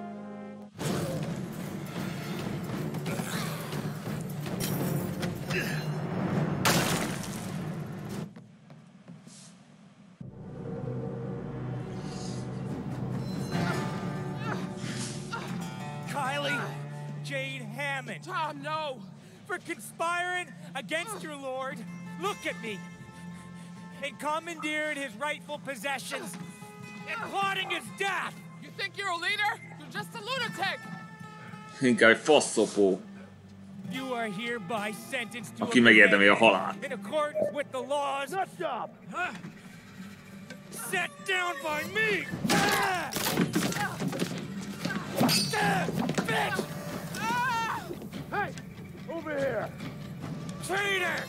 F: Tom, no! For conspiring against your lord, look at me! And commandeered his rightful possessions, and plotting his death!
G: You think you're a leader? You're just a lunatic!
A: Inkább egy faszopó.
F: You are hereby sentenced to
A: Aki megérdemli a halált.
F: in accordance with the laws.
B: Not stop!
F: Huh? Set down by me! Ah! Ah! Bitch!
B: Hey! Over here!
F: Traitor!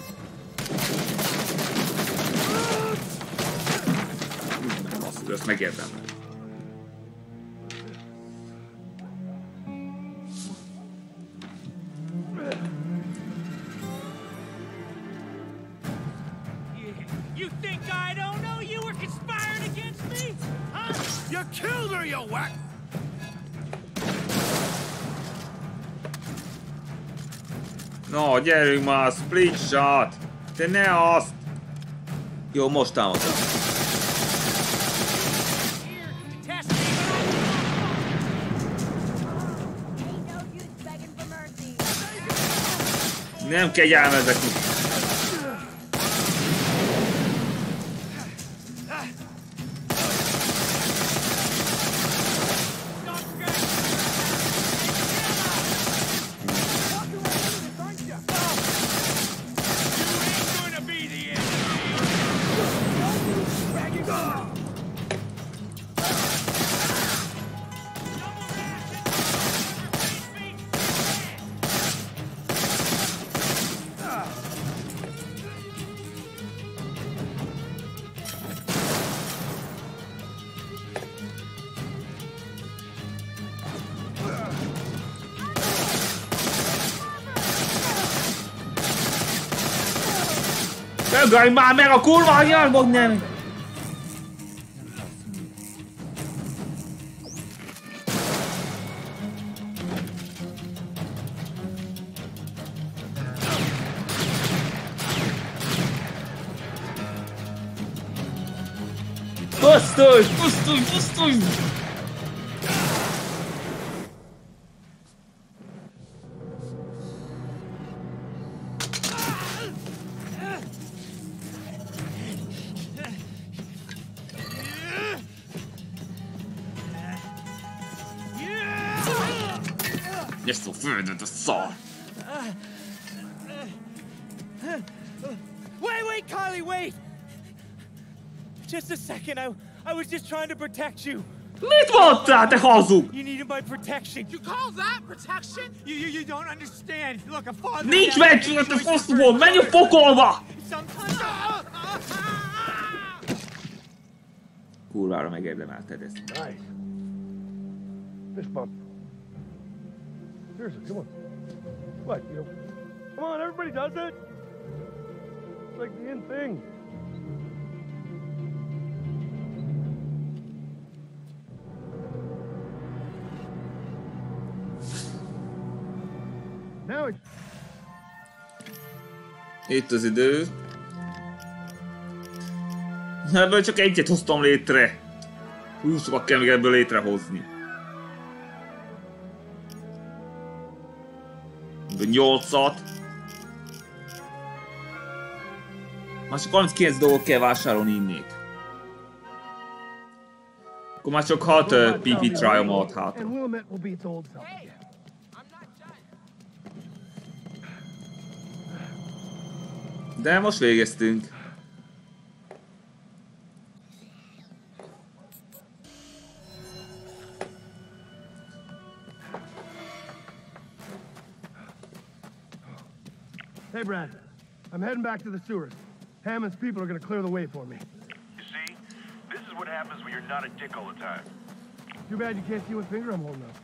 A: Nem azt, hogy ezt megérdemli.
F: You think I don't know you were conspiring against me? Huh?
B: You killed her, you whack!
A: No, gyerünk már, split shot! Te ne azt! Jó, most támadtam. Nem kegyelmezek ki. Dögölj már meg a kurva anyagban, nem! Pusztulj, pusztulj, pusztulj! Ezt a földet a szar!
F: Wait, wait, Kylie, wait! Just a second, I, I was just trying to protect you.
A: Mit mondtál, te hazug?
F: You needed my protection.
G: You call that protection?
F: You, you, you don't understand. Look, a father...
A: Nincs mentséget a faszból, menj a pokolba!
F: Sometimes...
A: Kurvára megérdemelted ezt.
B: Nice. Fist bump. Seriously, come on. What, you know? Come on, everybody does it. It's like the in thing. Now it's...
A: Itt az idő. Ebből csak egyet hoztam létre. Hú, sokat kell még ebből létrehozni. nyolcat. Már csak harminckilenc dolgot kell vásárolni innét. Akkor már csak hat uh, pé pé trial maradt hátra. De most végeztünk.
B: Hey, Brad. I'm heading back to the sewers. Hammond's people are gonna clear the way for me.
C: You see? This is what happens when you're not a dick all the time.
B: Too bad you can't see what finger I'm holding up.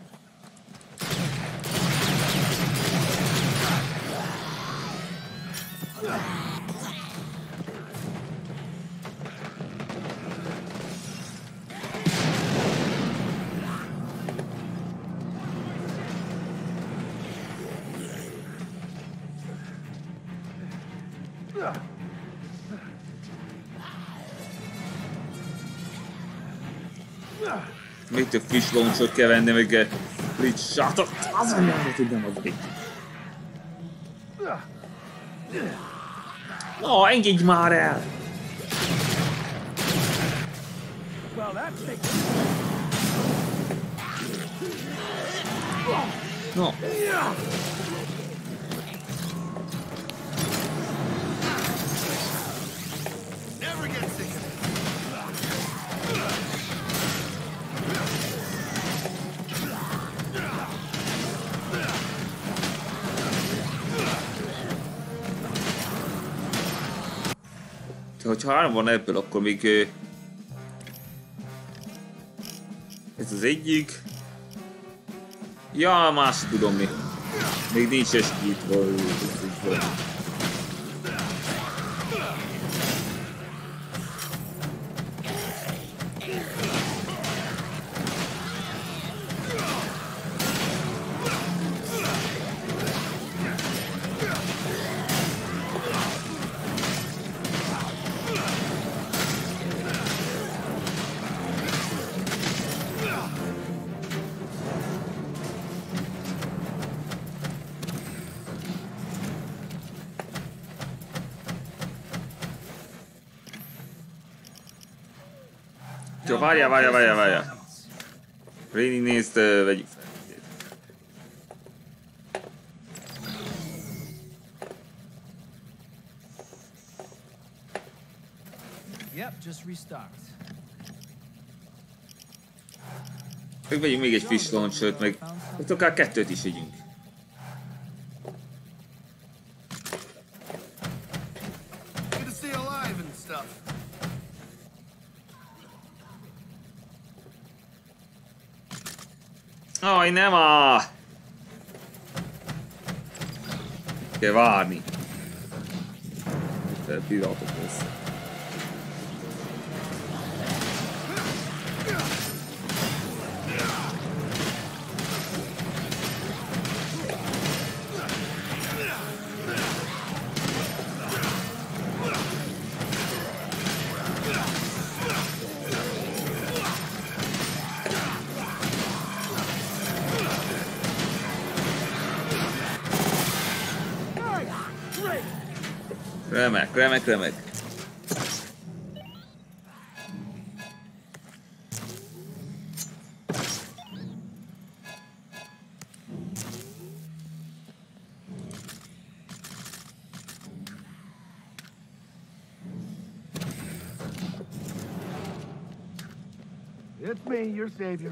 A: Még több friss launchot kell venni, meg egy glitch shotot. Az a nyelvet, hogy nem az még. Ó, engedj már el! No.
B: Never get sick of it.
A: Hogyha három van ebből, akkor még ö, ez az egyik. Ja, más tudom mi. Még nincs esküvítve. Jó, várjál, várjál, várjál, várjál. Rainy nézd, uh, vegyük fel.
D: Yep, just restocked.
A: Meg vegyünk még egy fish launchot, meg ott akár kettőt is vegyünk.
B: Good to stay alive and stuff.
A: Aj, nem áh! Kell várni. Te pillanatot lesz. Remek, remek, remek.
B: It's me, your savior.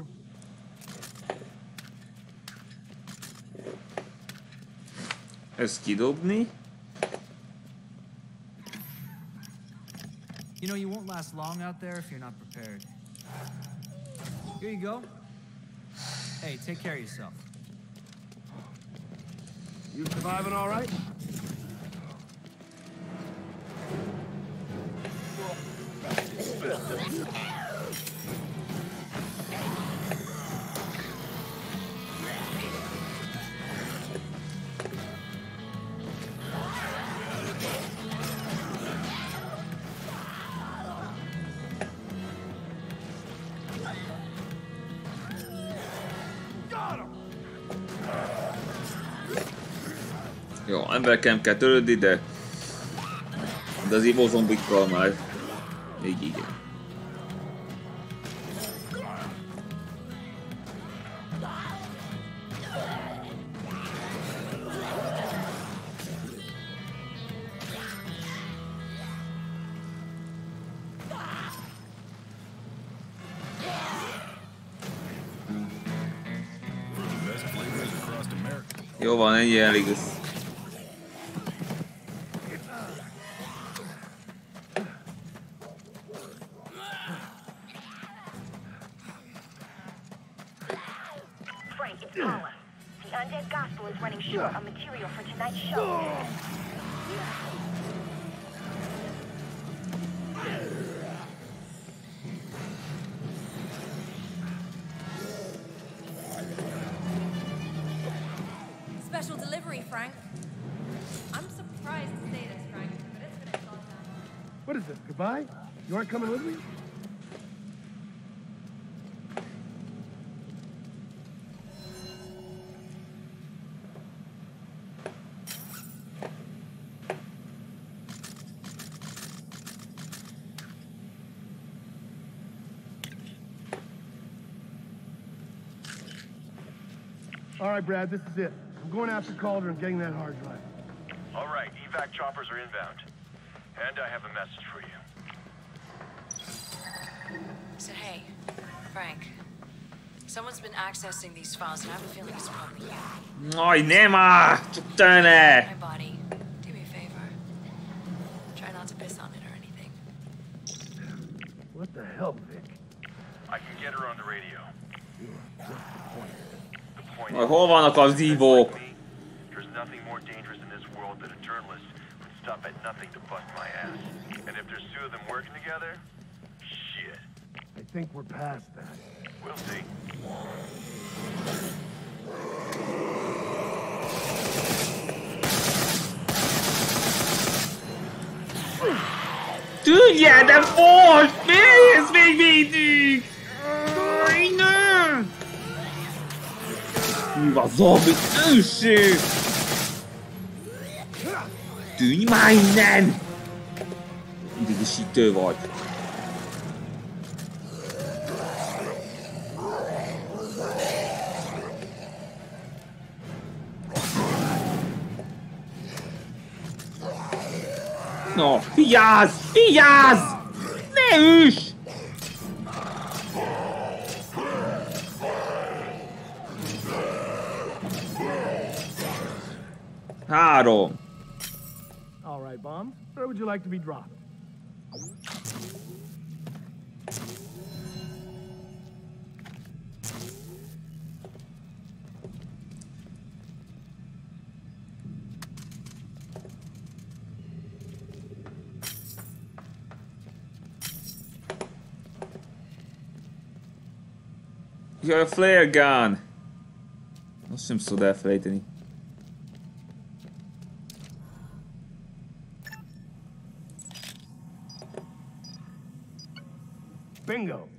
A: Ezt kidobni.
D: You know, you won't last long out there if you're not prepared. Here you go. Hey, take care of yourself.
B: You surviving all right?
A: Jó, emberkem kell törődni, de... De az ivó zombikkal már... Még igen. Jó van, ennyi elég lesz.
H: Frank, it's Paula. The Undead Gospel is running short on material for tonight's show.
E: Special delivery, Frank. I'm surprised to say this, Frank, but it's
I: What is this, goodbye? You aren't coming with me? All right, Brad, this is it. I'm going after Calder and getting that hard drive.
C: All right, evac choppers are inbound. And I have a message for you.
J: So, hey, Frank. Someone's been accessing these files, and I have a feeling it's probably you.
A: Aj, nem már! Csak te ne!
J: My body, do me a favor. Try not to piss on it or anything.
I: What the hell, Vic?
C: I can get her on the radio.
A: Aj, hol vannak az ívók?
C: There's nothing more dangerous in this world than a journalist who'd stop at nothing to bust my ass. And if there's two of them working together, shit.
I: I think we're past that.
C: We'll see.
A: Tudjál, de most! Miért ez még mindig? Aj, nem! Mi van, zombi? Őség! Tűnj már innen! Idegesítő vagy. No, vigyázz! Vigyázz! Ne üss! Három.
I: All right, Bomb. Where would you like to be dropped?
A: You have a flare gun. Azt sem szabad elfelejteni.
I: Bingo.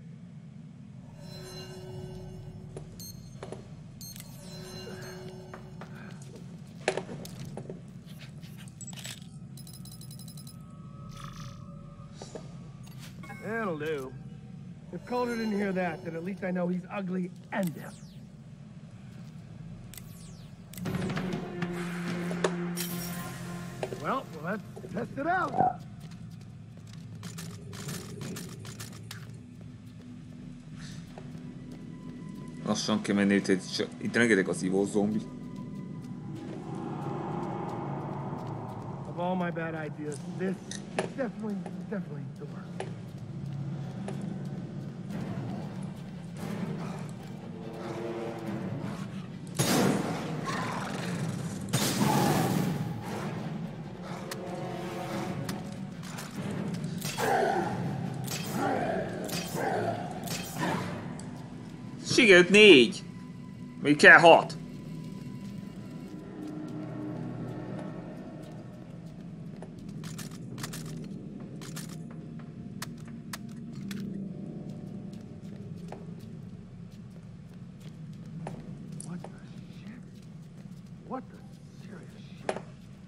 I: That'll do. If Calder didn't hear that, then at least I know he's ugly and deaf. Well, well, let's test it out.
A: Lassan kell menni, itt, itt rengeteg az ivó zombi.
I: Of all my bad ideas, this is definitely, definitely the worst.
A: Sikerült négy. Még kell hat.
I: What the shit? What the serious shit?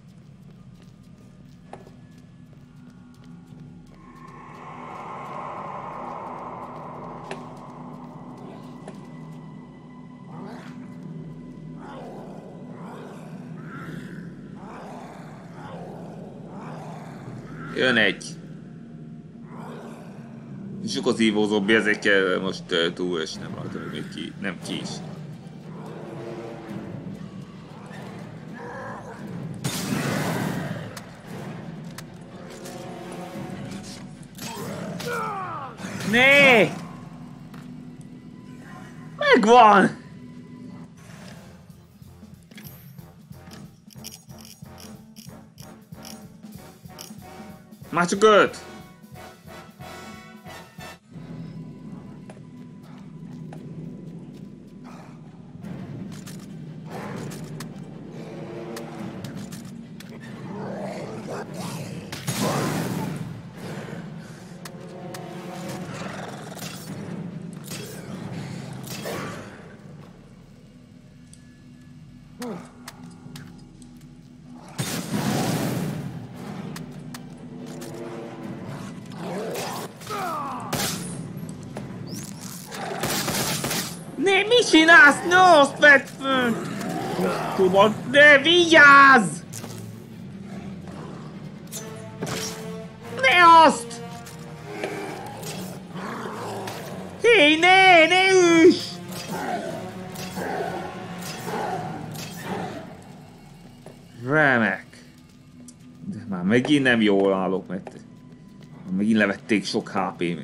A: Jön egy. Sok az ívó zombi, ezekkel most uh, túl és nem rajta, még ki, nem ki is. Né! Megvan! Már csak öt! Mit csinálsz? No, azt vedd föl! Tudom, de vigyázz! Ne azt! Hé, ne, ne üss! Remek. De már megint nem jól állok, mert megint levették sok há pé-met.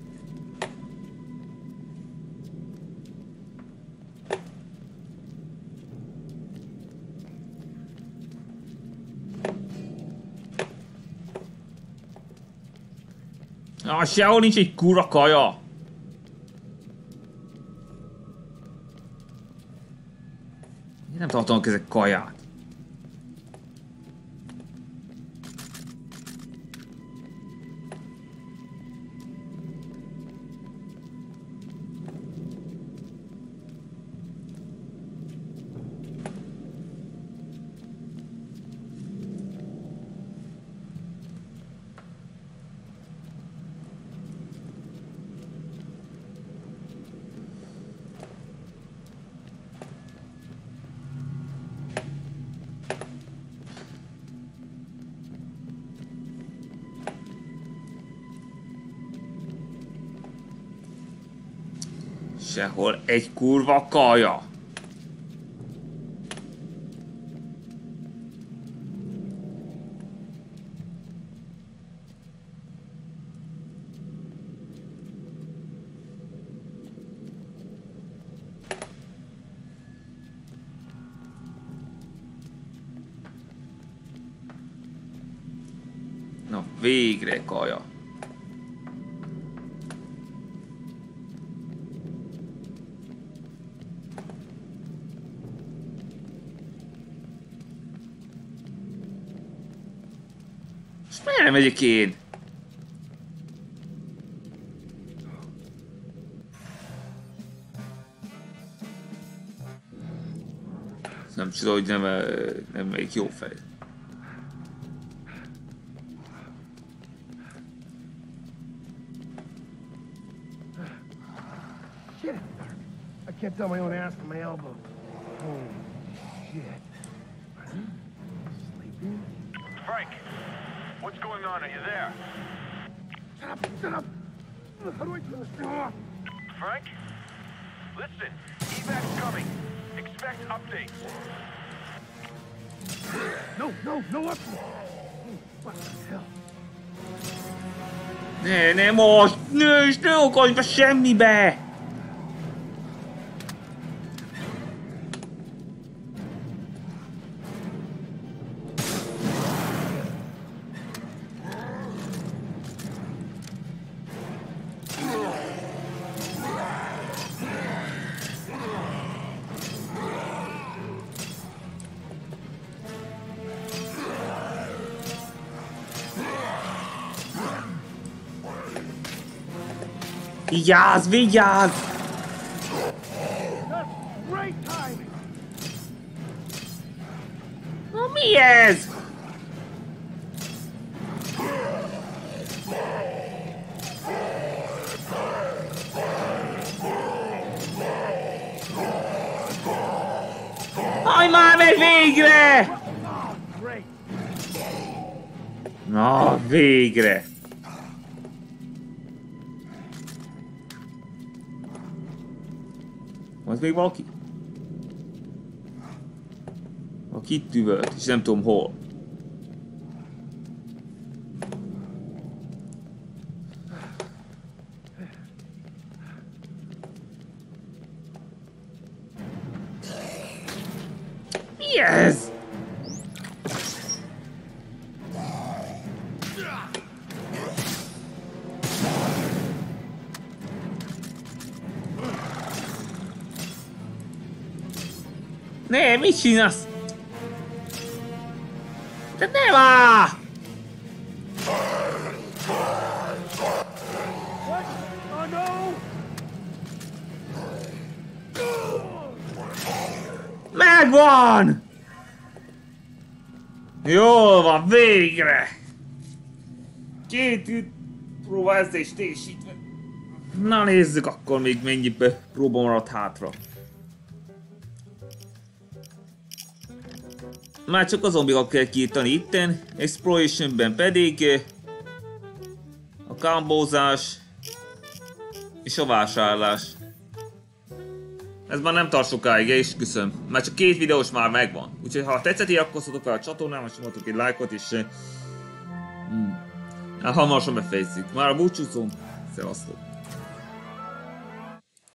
A: Ah, sehol nincs egy kurva kaja! Én nem tartanak ezek kaját. Sehol egy kurva kaja. Na, végre kaja. Nem megyek én. Nem csoda, hogy nem, nem megyek jó felé.
I: Shit. I can't tell my own ass from my elbow. Holy shit. Are you sleeping?
C: Frank! What's going on? Are you there?
I: Shut up! Shut up! How do I turn this thing off?
C: Frank? Listen, evac's coming. Expect updates.
I: No, no, no updates! What the hell?
A: Ne, ne most! Ne, és ne akarj be semmibe! Vigyázz, vigyázz! Na mi ez? Hajj már meg végre! Na, végre! Az még valaki? Valaki itt üvölt, és nem tudom hol. Mi ez? Ne, mit csinálsz? De ne vár! Megvan! Jól van, végre! Két üt próbálsz és teljesítve. Na nézzük akkor még mennyibe próba maradt hátra. Már csak a zombikat kell kiírtani itten, Explorationben pedig a kambózás és a vásárlás. Ez már nem tart sokáig, és köszönöm. Már csak két videós már megvan. Úgyhogy ha tetszett, iratkozzatok fel a csatornámra, és nyomatok egy lájkot, és hmm, hamarosan befejezzük. Már a búcsúzom. Szevasztok!